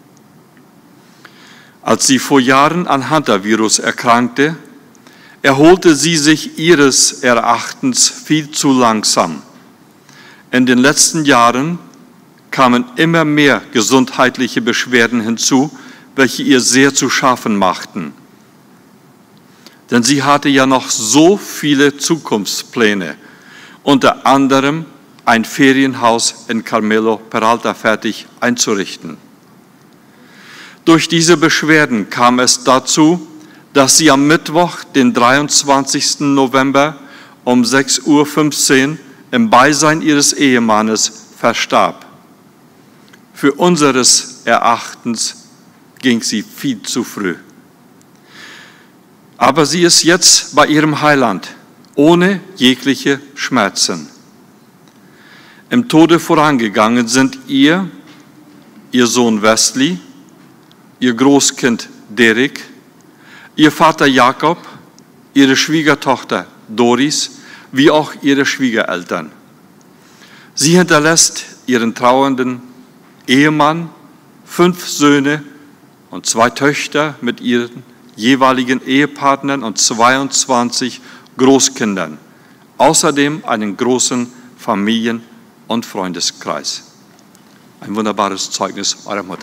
Als sie vor Jahren an Hantavirus erkrankte, erholte sie sich ihres Erachtens viel zu langsam. In den letzten Jahren kamen immer mehr gesundheitliche Beschwerden hinzu, welche ihr sehr zu schaffen machten. Denn sie hatte ja noch so viele Zukunftspläne, unter anderem ein Ferienhaus in Carmelo Peralta fertig einzurichten. Durch diese Beschwerden kam es dazu, dass sie am Mittwoch, den 23. November um 6:15 Uhr im Beisein ihres Ehemannes verstarb. Für unseres Erachtens ging sie viel zu früh. Aber sie ist jetzt bei ihrem Heiland, ohne jegliche Schmerzen. Im Tode vorangegangen sind ihr Sohn Wesley, ihr Großkind Derek, ihr Vater Jakob, ihre Schwiegertochter Doris, wie auch ihre Schwiegereltern. Sie hinterlässt ihren trauernden Ehemann, 5 Söhne und 2 Töchter mit ihren jeweiligen Ehepartnern und 22 Großkindern. Außerdem einen großen Familien- und Freundeskreis. Ein wunderbares Zeugnis eurer Mutter.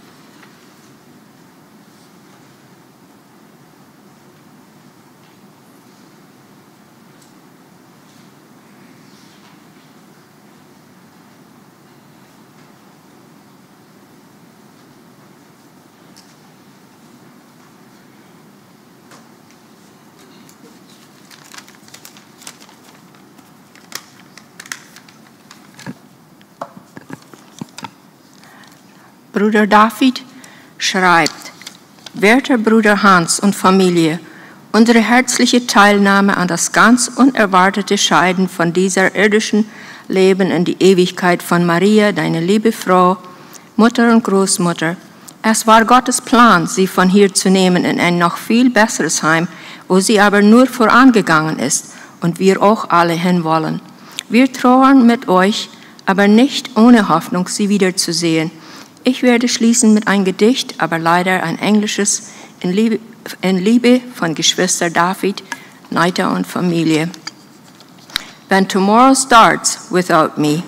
Bruder David schreibt: Werter Bruder Hans und Familie, unsere herzliche Teilnahme an das ganz unerwartete Scheiden von dieser irdischen Leben in die Ewigkeit von Maria, deine liebe Frau, Mutter und Großmutter. Es war Gottes Plan, sie von hier zu nehmen in ein noch viel besseres Heim, wo sie aber nur vorangegangen ist und wir auch alle hinwollen. Wir trauern mit euch, aber nicht ohne Hoffnung, sie wiederzusehen. Ich werde schließen mit einem Gedicht, aber leider ein englisches, in Liebe von Geschwister David, Neiter und Familie. When tomorrow starts without me,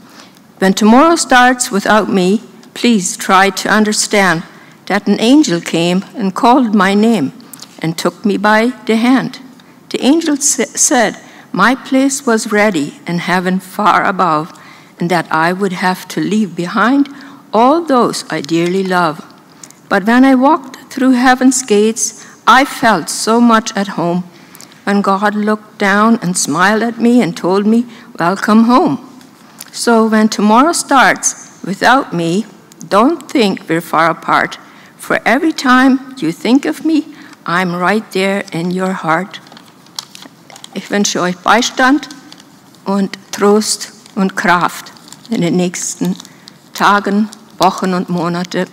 please try to understand that an angel came and called my name and took me by the hand. The angel said my place was ready in heaven far above, and that I would have to leave behind all those I dearly love. But when I walked through heaven's gates, I felt so much at home. When God looked down and smiled at me and told me, welcome home. So when tomorrow starts without me, don't think we're far apart. For every time you think of me, I'm right there in your heart. Ich wünsche euch Beistand und Trost und Kraft in den nächsten Tagen, Wochen und Monate.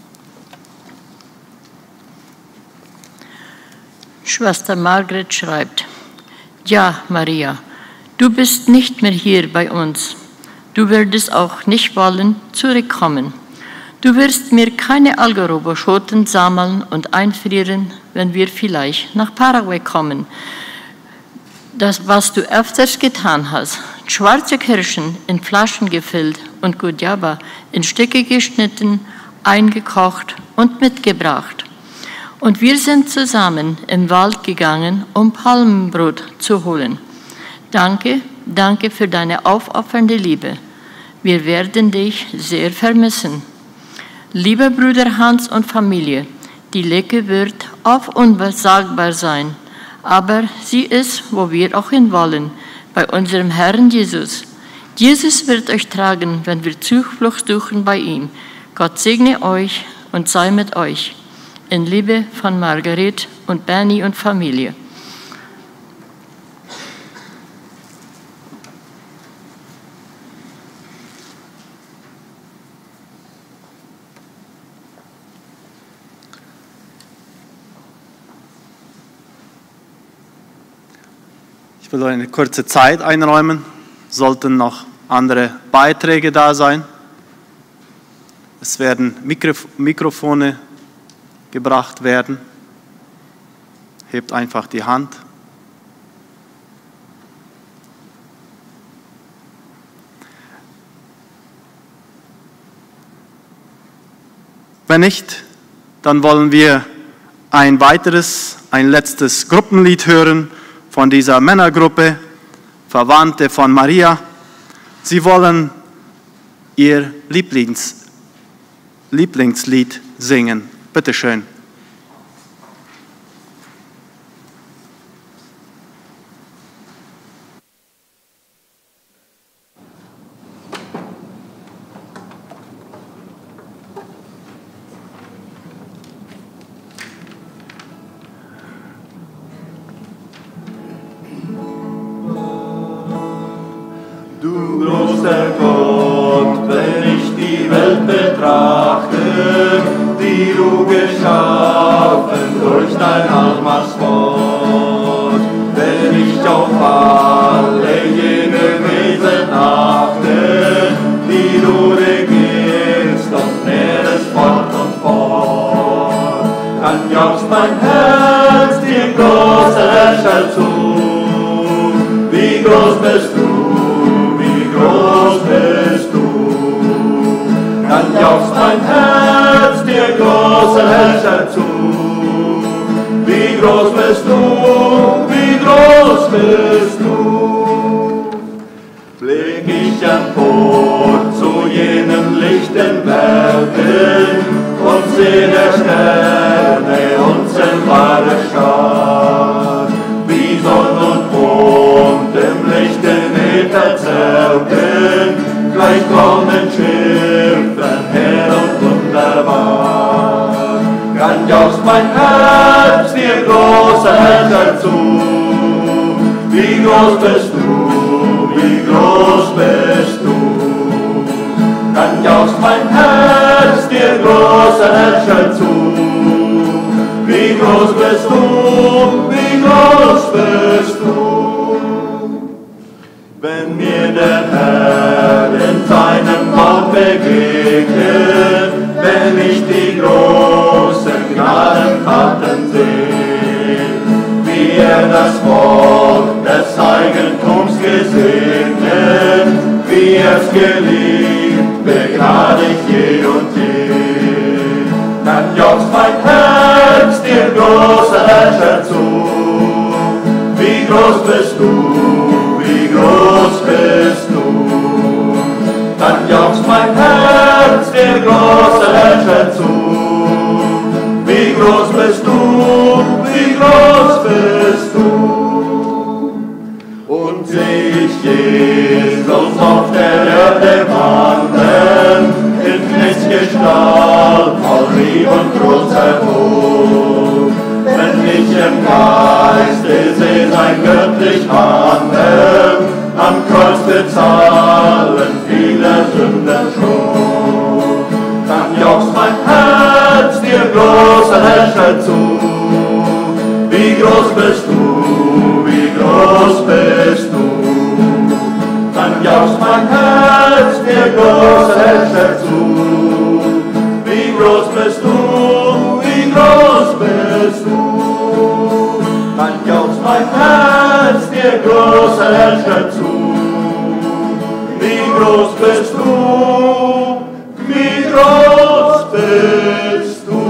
Schwester Margret schreibt: Ja, Maria, du bist nicht mehr hier bei uns. Du würdest auch nicht wollen zurückkommen. Du wirst mir keine Algaroboschoten sammeln und einfrieren, wenn wir vielleicht nach Paraguay kommen. Das, was du öfters getan hast, schwarze Kirschen in Flaschen gefüllt und Gujaba in Stücke geschnitten, eingekocht und mitgebracht. Und wir sind zusammen im Wald gegangen, um Palmenbrot zu holen. Danke, danke für deine aufopfernde Liebe. Wir werden dich sehr vermissen. Lieber Bruder Hans und Familie, die Lecke wird oft unsagbar sein, aber sie ist, wo wir auch hinwollen, bei unserem Herrn Jesus. Jesus wird euch tragen, wenn wir Zuflucht suchen bei ihm. Gott segne euch und sei mit euch. In Liebe von Margaret und Bernie und Familie. Ich will eine kurze Zeit einräumen. Sollten noch andere Beiträge da sein. Es werden Mikrofone gebracht werden. Hebt einfach die Hand. Wenn nicht, dann wollen wir ein letztes Gruppenlied hören von dieser Männergruppe, Verwandte von Maria. Sie wollen ihr Lieblingslied singen. Bitte schön. Du großer Gott, wenn ich die Welt betrachte, die du geschaffen durch dein Allmachtwort, wenn ich auf alle jene Wesen achte, die du regierst und nährst fort und fort, dann jauchzt mein Herz dir großer Herrscher zu. Wie groß bist du? Groß bist du, dann jauchzt mein Herz dir großer Herrscher zu. Wie groß bist du, wie groß bist du. Blick ich empor zu jenen lichten Bergen und seh der Sterne unzählbare Schar, wie Sonn und Mond im lichten Äther zerken, gleich braunen Schiffen her und wunderbar. Dann jauchzt mein Herz dir großer Herrscher zu. Wie groß bist du, wie groß bist du. Dann jauchzt mein Herz dir großer Herrscher zu. Wie groß bist du, wie groß bist du. Wenn mir der Herr in seinem Wort begegnet, wenn ich die großen Gnadentaten sehe, wie das Wort des Eigentums gesegnet, wie es geliebt, begnadigt je und je. Dann jauchzt mein Herz dir großer Herrscher zu. Wie groß bist du, wie groß bist du. Dann jauchzt mein Herz dir großer Herrscher zu. Wie groß bist du, wie groß bist du. Und seh ich Jesus auf der Erde wandern, in Knechtsgestalt, voll Lieb und großer Hoch. Wenn ich im Geiste seh sein göttlich Handeln, am Kreuz bezahlen viele Sünden schon. Dann jauchzt mein Herz dir großer Herrscher zu. Wie groß bist du, wie groß bist du. Dann jauchzt mein Herz dir großer Herrscher zu. Wie groß bist du, wie groß bist du. Dann jauchzt mein Herz dir großer Herrscher zu. Wie groß bist du, wie groß bist du.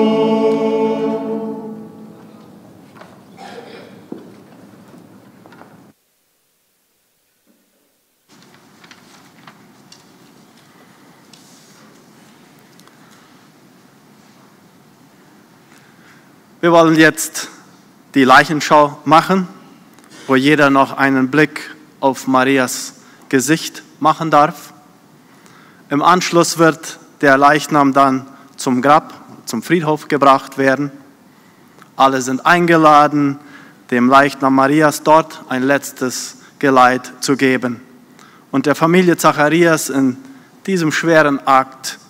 Wir wollen jetzt die Leichenschau machen, wo jeder noch einen Blick auf Marias Gesicht machen darf. Im Anschluss wird der Leichnam dann zum Grab, zum Friedhof gebracht werden. Alle sind eingeladen, dem Leichnam Marias dort ein letztes Geleit zu geben und der Familie Zacharias in diesem schweren Akt,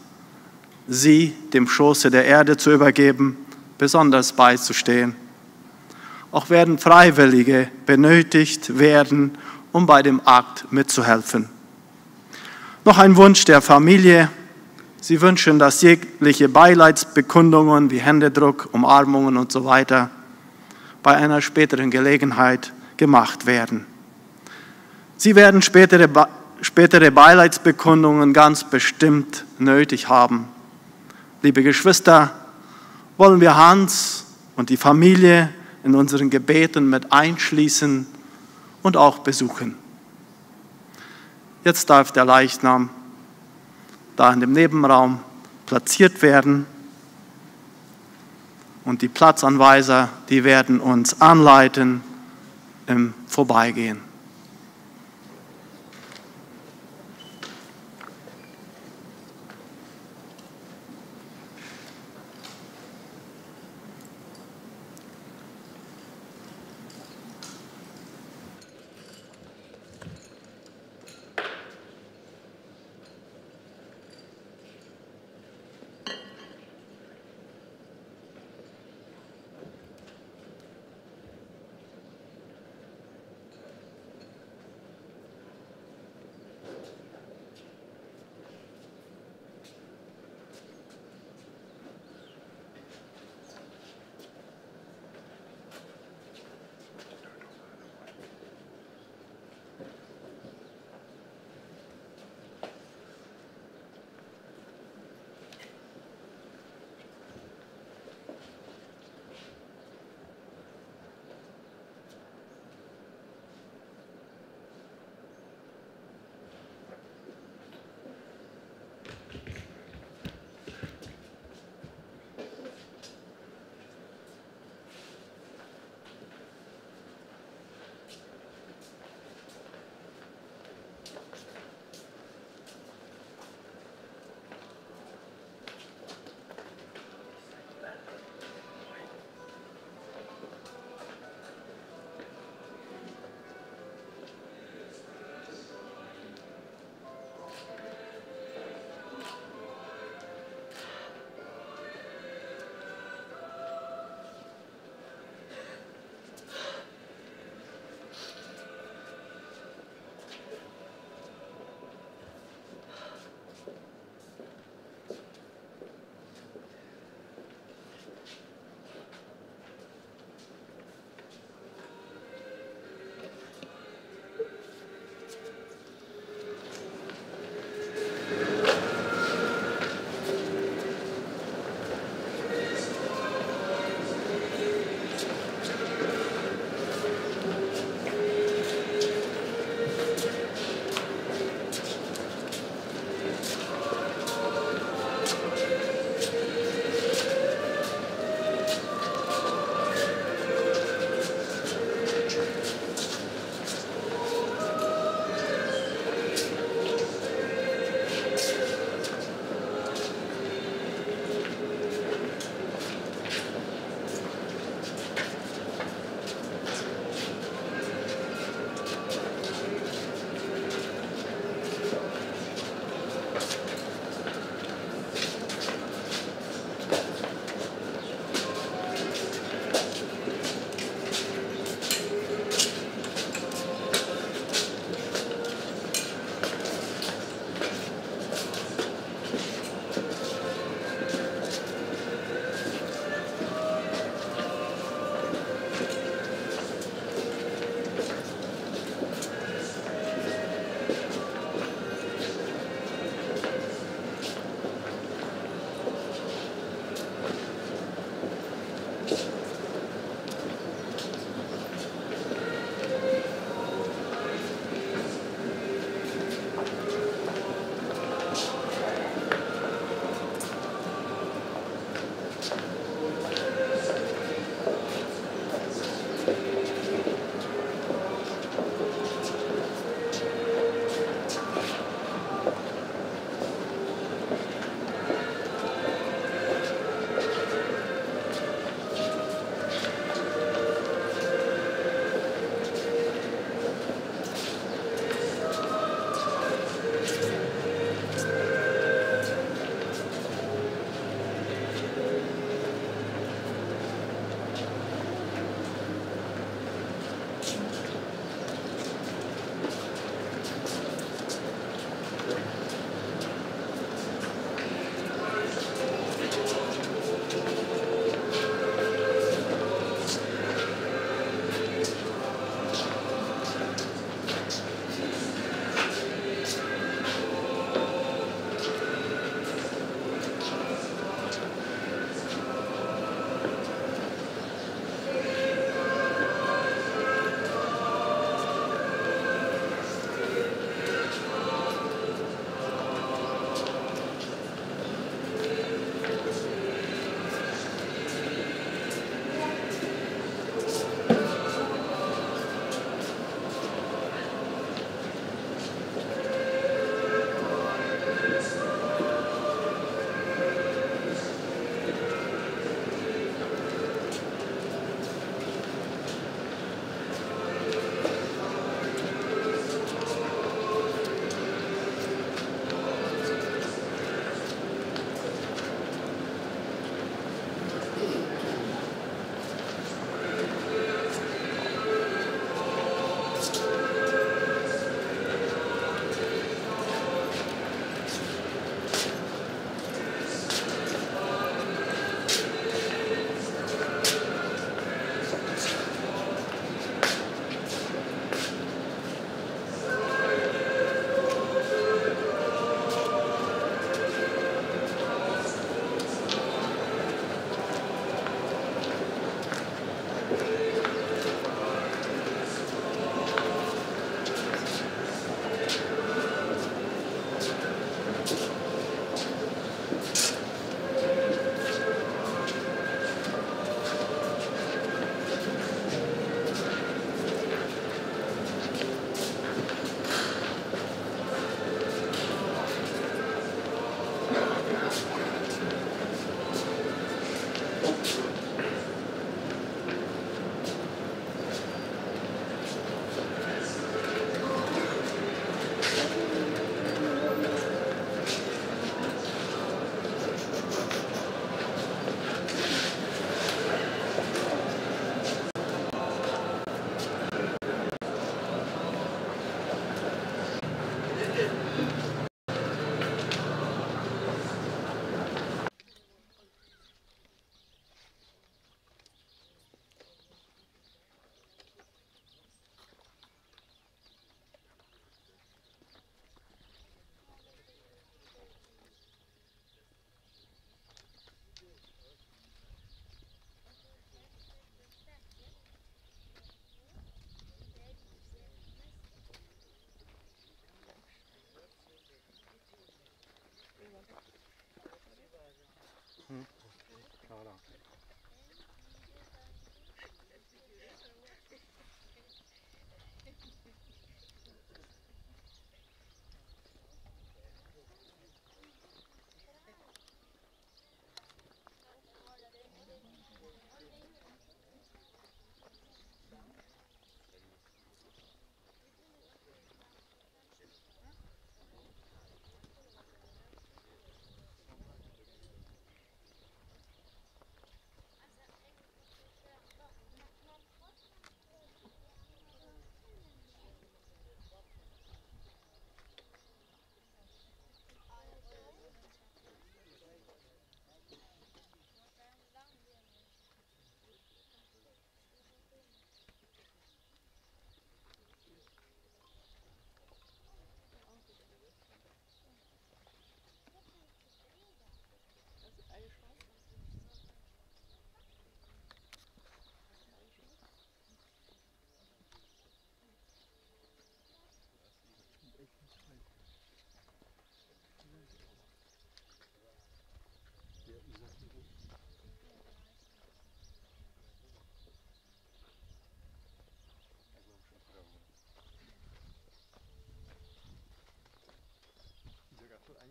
sie dem Schoße der Erde zu übergeben, besonders beizustehen. Auch werden Freiwillige benötigt werden, um bei dem Akt mitzuhelfen. Noch ein Wunsch der Familie. Sie wünschen, dass jegliche Beileidsbekundungen wie Händedruck, Umarmungen und so weiter bei einer späteren Gelegenheit gemacht werden. Sie werden spätere Beileidsbekundungen ganz bestimmt nötig haben. Liebe Geschwister, wollen wir Hans und die Familie in unseren Gebeten mit einschließen und auch besuchen. Jetzt darf der Leichnam da in dem Nebenraum platziert werden und die Platzanweiser, die werden uns anleiten im Vorbeigehen.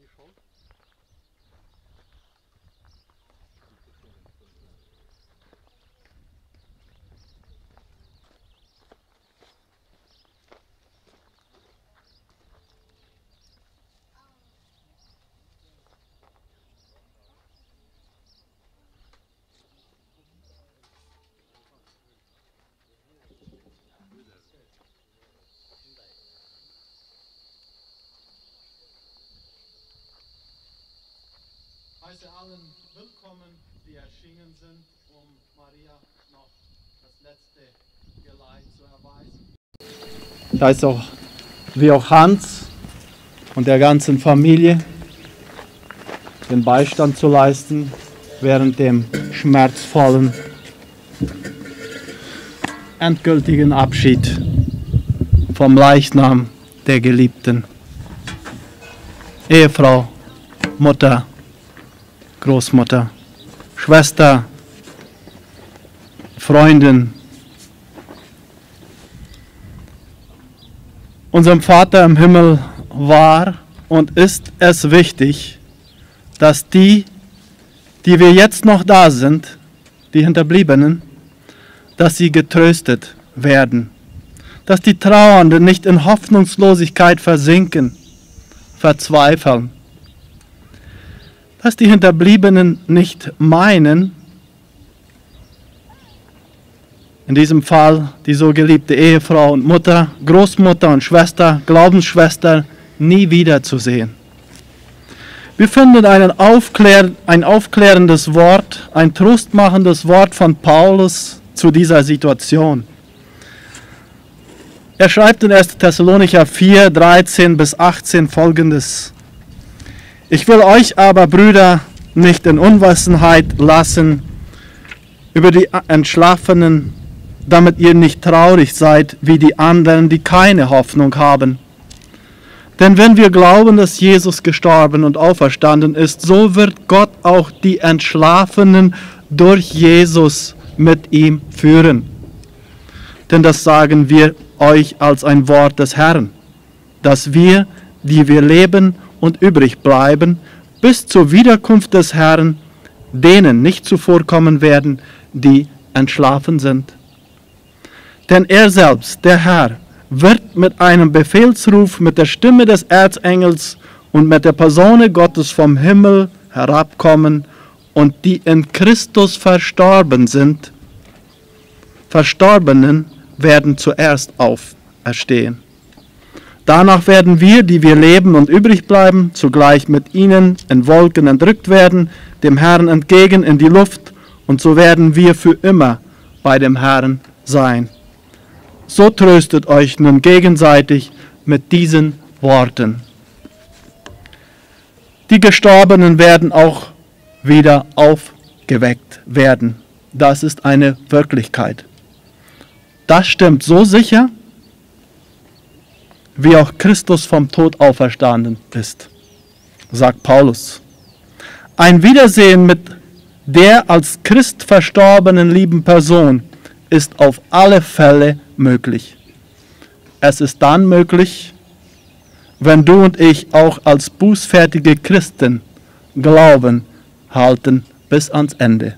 Ich heiße allen willkommen, die erschienen sind, um Maria noch das letzte Geleit zu erweisen. Ich heiße auch, wie auch Hans und der ganzen Familie, den Beistand zu leisten während dem schmerzvollen, endgültigen Abschied vom Leichnam der Geliebten. Ehefrau, Mutter, Großmutter, Schwester, Freundin. Unserem Vater im Himmel war und ist es wichtig, dass die wir jetzt noch da sind, die Hinterbliebenen, dass sie getröstet werden, dass die Trauernden nicht in Hoffnungslosigkeit versinken, verzweifeln, dass die Hinterbliebenen nicht meinen, in diesem Fall die so geliebte Ehefrau und Mutter, Großmutter und Schwester, Glaubensschwester, nie wiederzusehen. Wir finden ein aufklärendes Wort, ein trostmachendes Wort von Paulus zu dieser Situation. Er schreibt in 1. Thessalonicher 4, 13 bis 18 folgendes: Ich will euch aber, Brüder, nicht in Unwissenheit lassen über die Entschlafenen, damit ihr nicht traurig seid wie die anderen, die keine Hoffnung haben. Denn wenn wir glauben, dass Jesus gestorben und auferstanden ist, so wird Gott auch die Entschlafenen durch Jesus mit ihm führen. Denn das sagen wir euch als ein Wort des Herrn, dass wir, die wir leben und übrig bleiben, bis zur Wiederkunft des Herrn, denen nicht zuvorkommen werden, die entschlafen sind. Denn er selbst, der Herr, wird mit einem Befehlsruf, mit der Stimme des Erzengels und mit der Person Gottes vom Himmel herabkommen, und die in Christus verstorben sind, Verstorbenen werden zuerst auferstehen. Danach werden wir, die wir leben und übrig bleiben, zugleich mit ihnen in Wolken entrückt werden, dem Herrn entgegen in die Luft, und so werden wir für immer bei dem Herrn sein. So tröstet euch nun gegenseitig mit diesen Worten. Die Gestorbenen werden auch wieder aufgeweckt werden. Das ist eine Wirklichkeit. Das stimmt so sicher, wie auch Christus vom Tod auferstanden ist, sagt Paulus. Ein Wiedersehen mit der als Christ verstorbenen lieben Person ist auf alle Fälle möglich. Es ist dann möglich, wenn du und ich auch als bußfertige Christen Glauben halten bis ans Ende.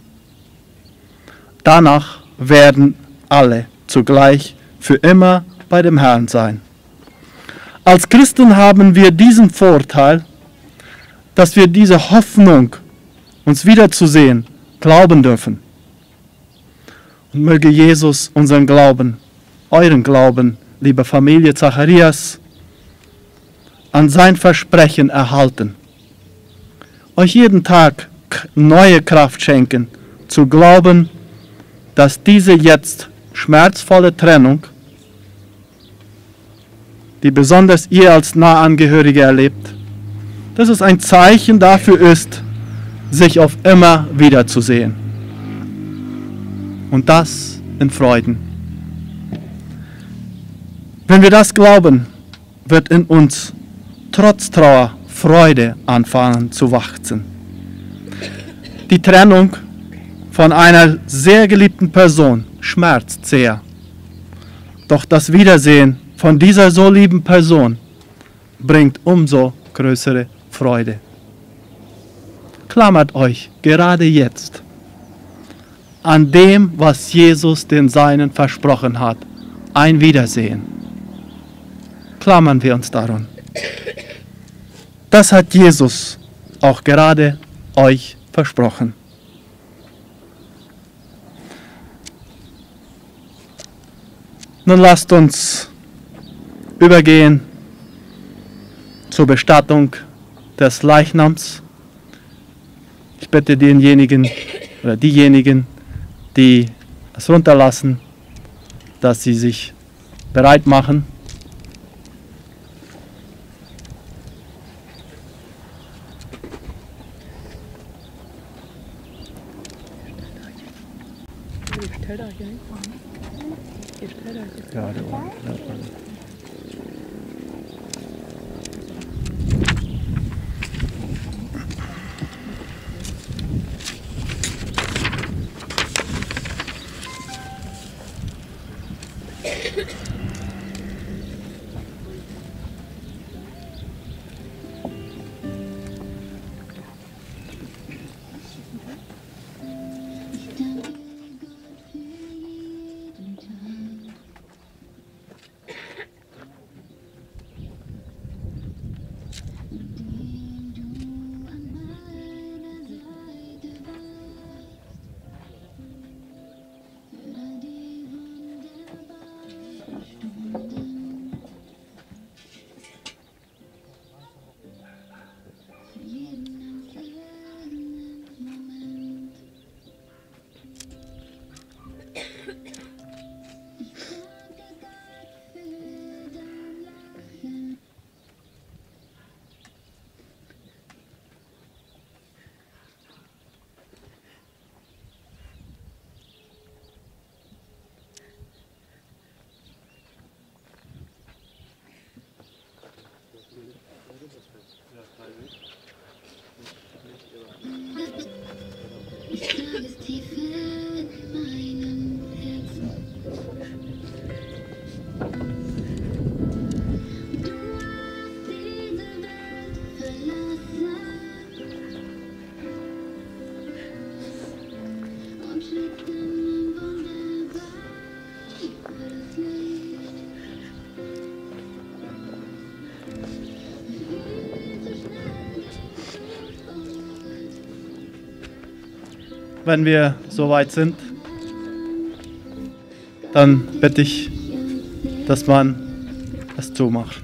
Danach werden alle zugleich für immer bei dem Herrn sein. Als Christen haben wir diesen Vorteil, dass wir diese Hoffnung, uns wiederzusehen, glauben dürfen. Und möge Jesus unseren Glauben, euren Glauben, liebe Familie Zacharias, an sein Versprechen erhalten. Euch jeden Tag neue Kraft schenken, zu glauben, dass diese jetzt schmerzvolle Trennung, die besonders ihr als Nahangehörige erlebt, dass es ein Zeichen dafür ist, sich auf immer wiederzusehen. Und das in Freuden. Wenn wir das glauben, wird in uns trotz Trauer Freude anfangen zu wachsen. Die Trennung von einer sehr geliebten Person schmerzt sehr. Doch das Wiedersehen von dieser so lieben Person bringt umso größere Freude. Klammert euch gerade jetzt an dem, was Jesus den Seinen versprochen hat. Ein Wiedersehen. Klammern wir uns daran. Das hat Jesus auch gerade euch versprochen. Nun lasst uns übergehen zur Bestattung des Leichnams. Ich bitte denjenigen oder diejenigen, die es runterlassen, dass sie sich bereit machen. Ja, da oben. Wenn wir soweit sind, dann bitte ich, dass man es zumacht.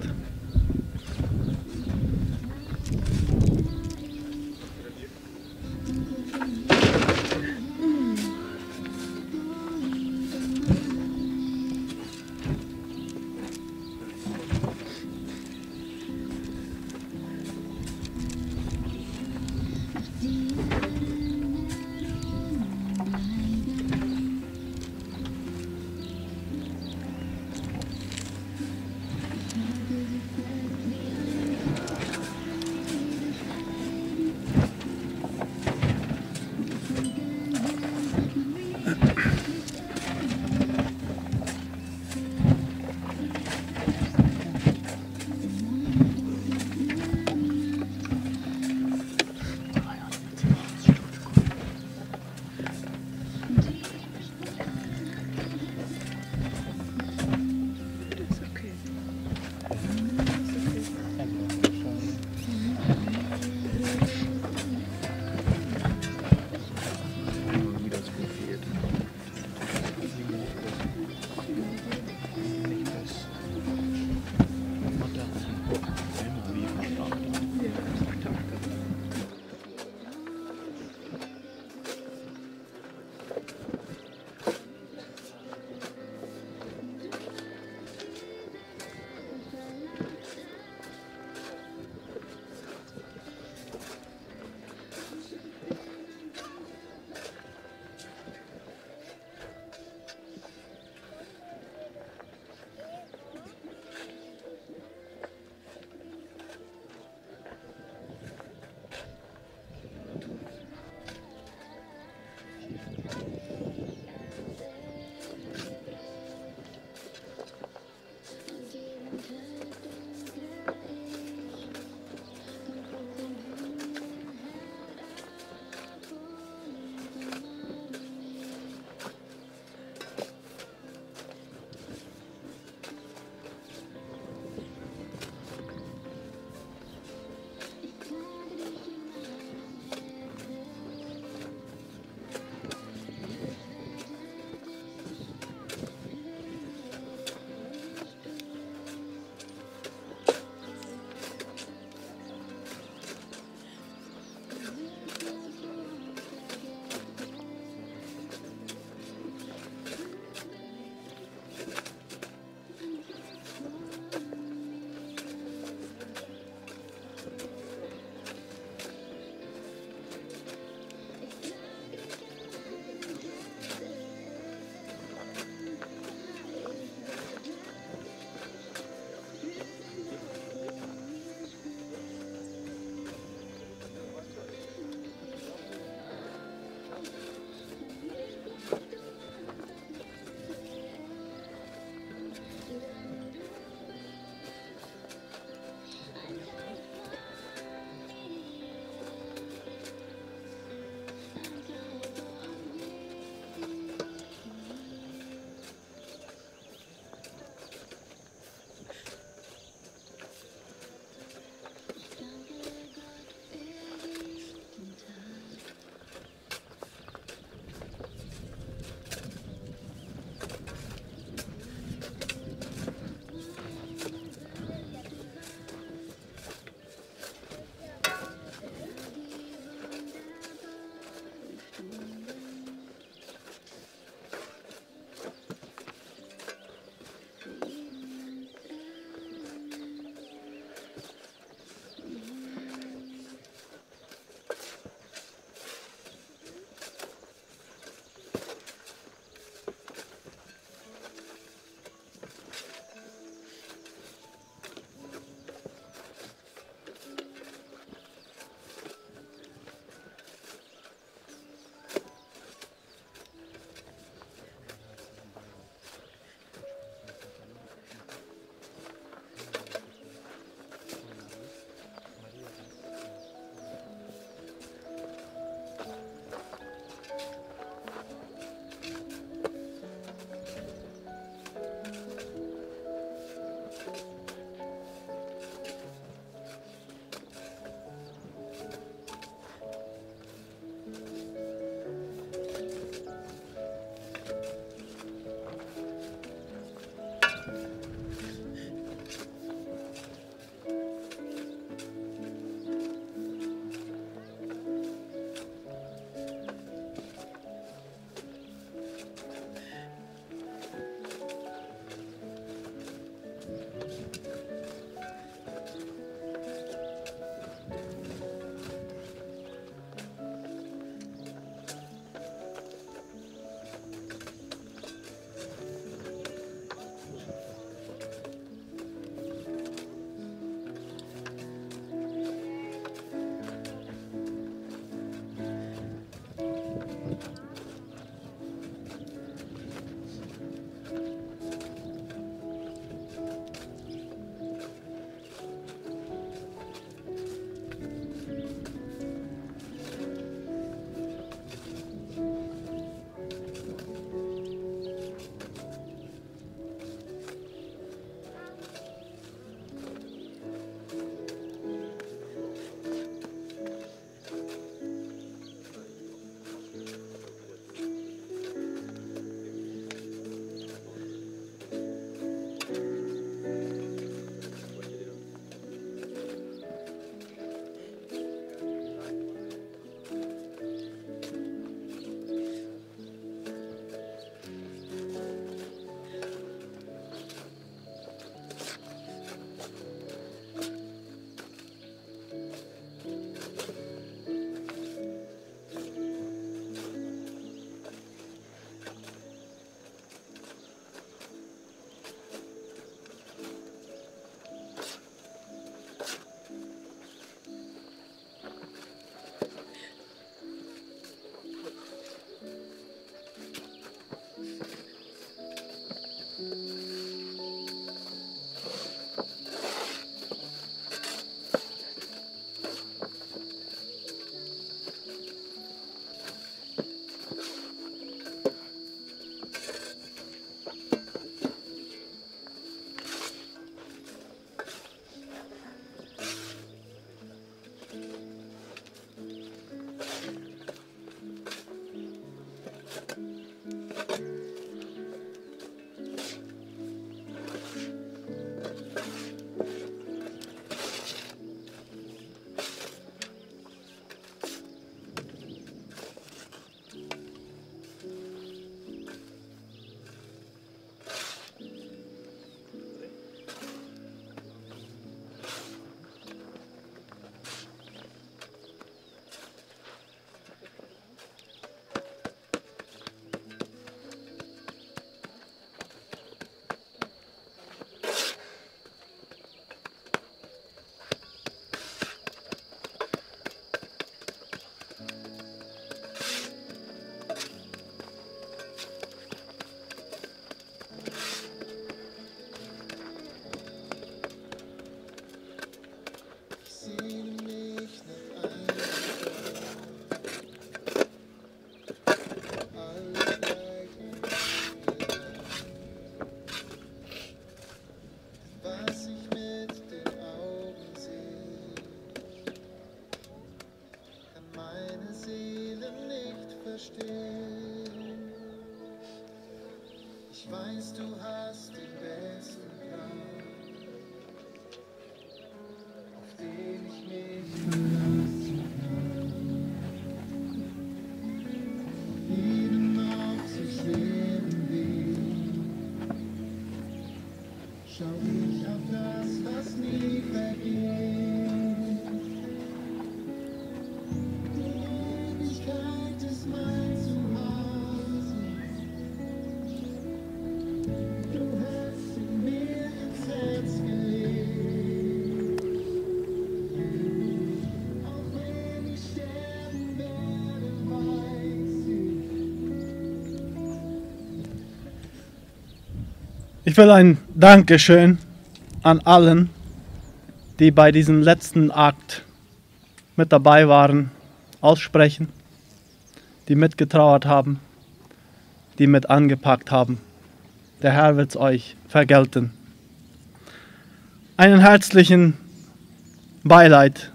Ich will ein Dankeschön an allen, die bei diesem letzten Akt mit dabei waren, aussprechen, die mitgetrauert haben, die mit angepackt haben. Der Herr wird es euch vergelten. Einen herzlichen Beileid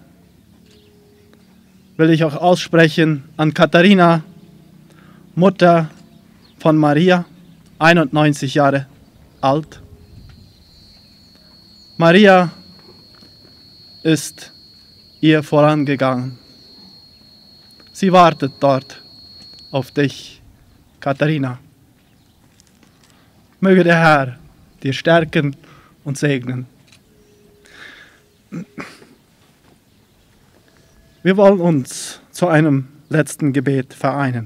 will ich auch aussprechen an Katharina, Mutter von Maria, 91 Jahre alt. Maria ist ihr vorangegangen. Sie wartet dort auf dich, Katharina. Möge der Herr dir stärken und segnen. Wir wollen uns zu einem letzten Gebet vereinen.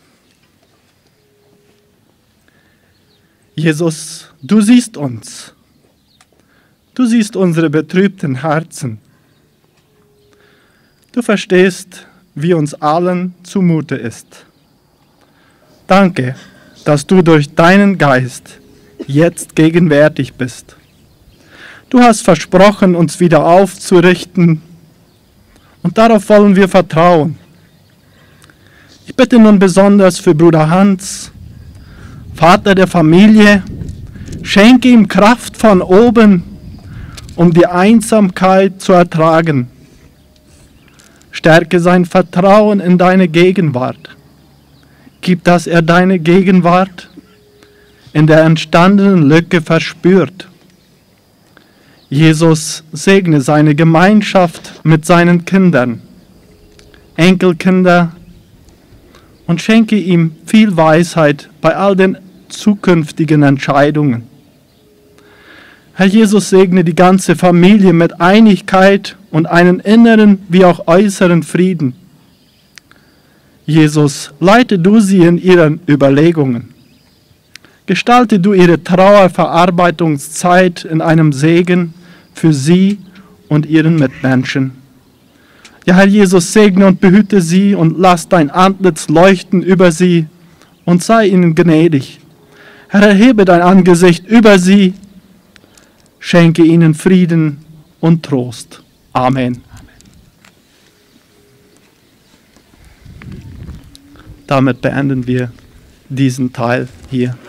Jesus, du siehst uns. Du siehst unsere betrübten Herzen. Du verstehst, wie uns allen zumute ist. Danke, dass du durch deinen Geist jetzt gegenwärtig bist. Du hast versprochen, uns wieder aufzurichten, und darauf wollen wir vertrauen. Ich bitte nun besonders für Bruder Hans, Vater der Familie, schenke ihm Kraft von oben, um die Einsamkeit zu ertragen. Stärke sein Vertrauen in deine Gegenwart. Gib, dass er deine Gegenwart in der entstandenen Lücke verspürt. Jesus, segne seine Gemeinschaft mit seinen Kindern, Enkelkinder, und schenke ihm viel Weisheit bei all den zukünftigen Entscheidungen. Herr Jesus, segne die ganze Familie mit Einigkeit und einen inneren wie auch äußeren Frieden. Jesus, leite du sie in ihren Überlegungen. Gestalte du ihre Trauerverarbeitungszeit in einem Segen für sie und ihren Mitmenschen. Ja, Herr Jesus, segne und behüte sie und lass dein Antlitz leuchten über sie und sei ihnen gnädig. Herr, erhebe dein Angesicht über sie, schenke ihnen Frieden und Trost. Amen. Damit beenden wir diesen Teil hier.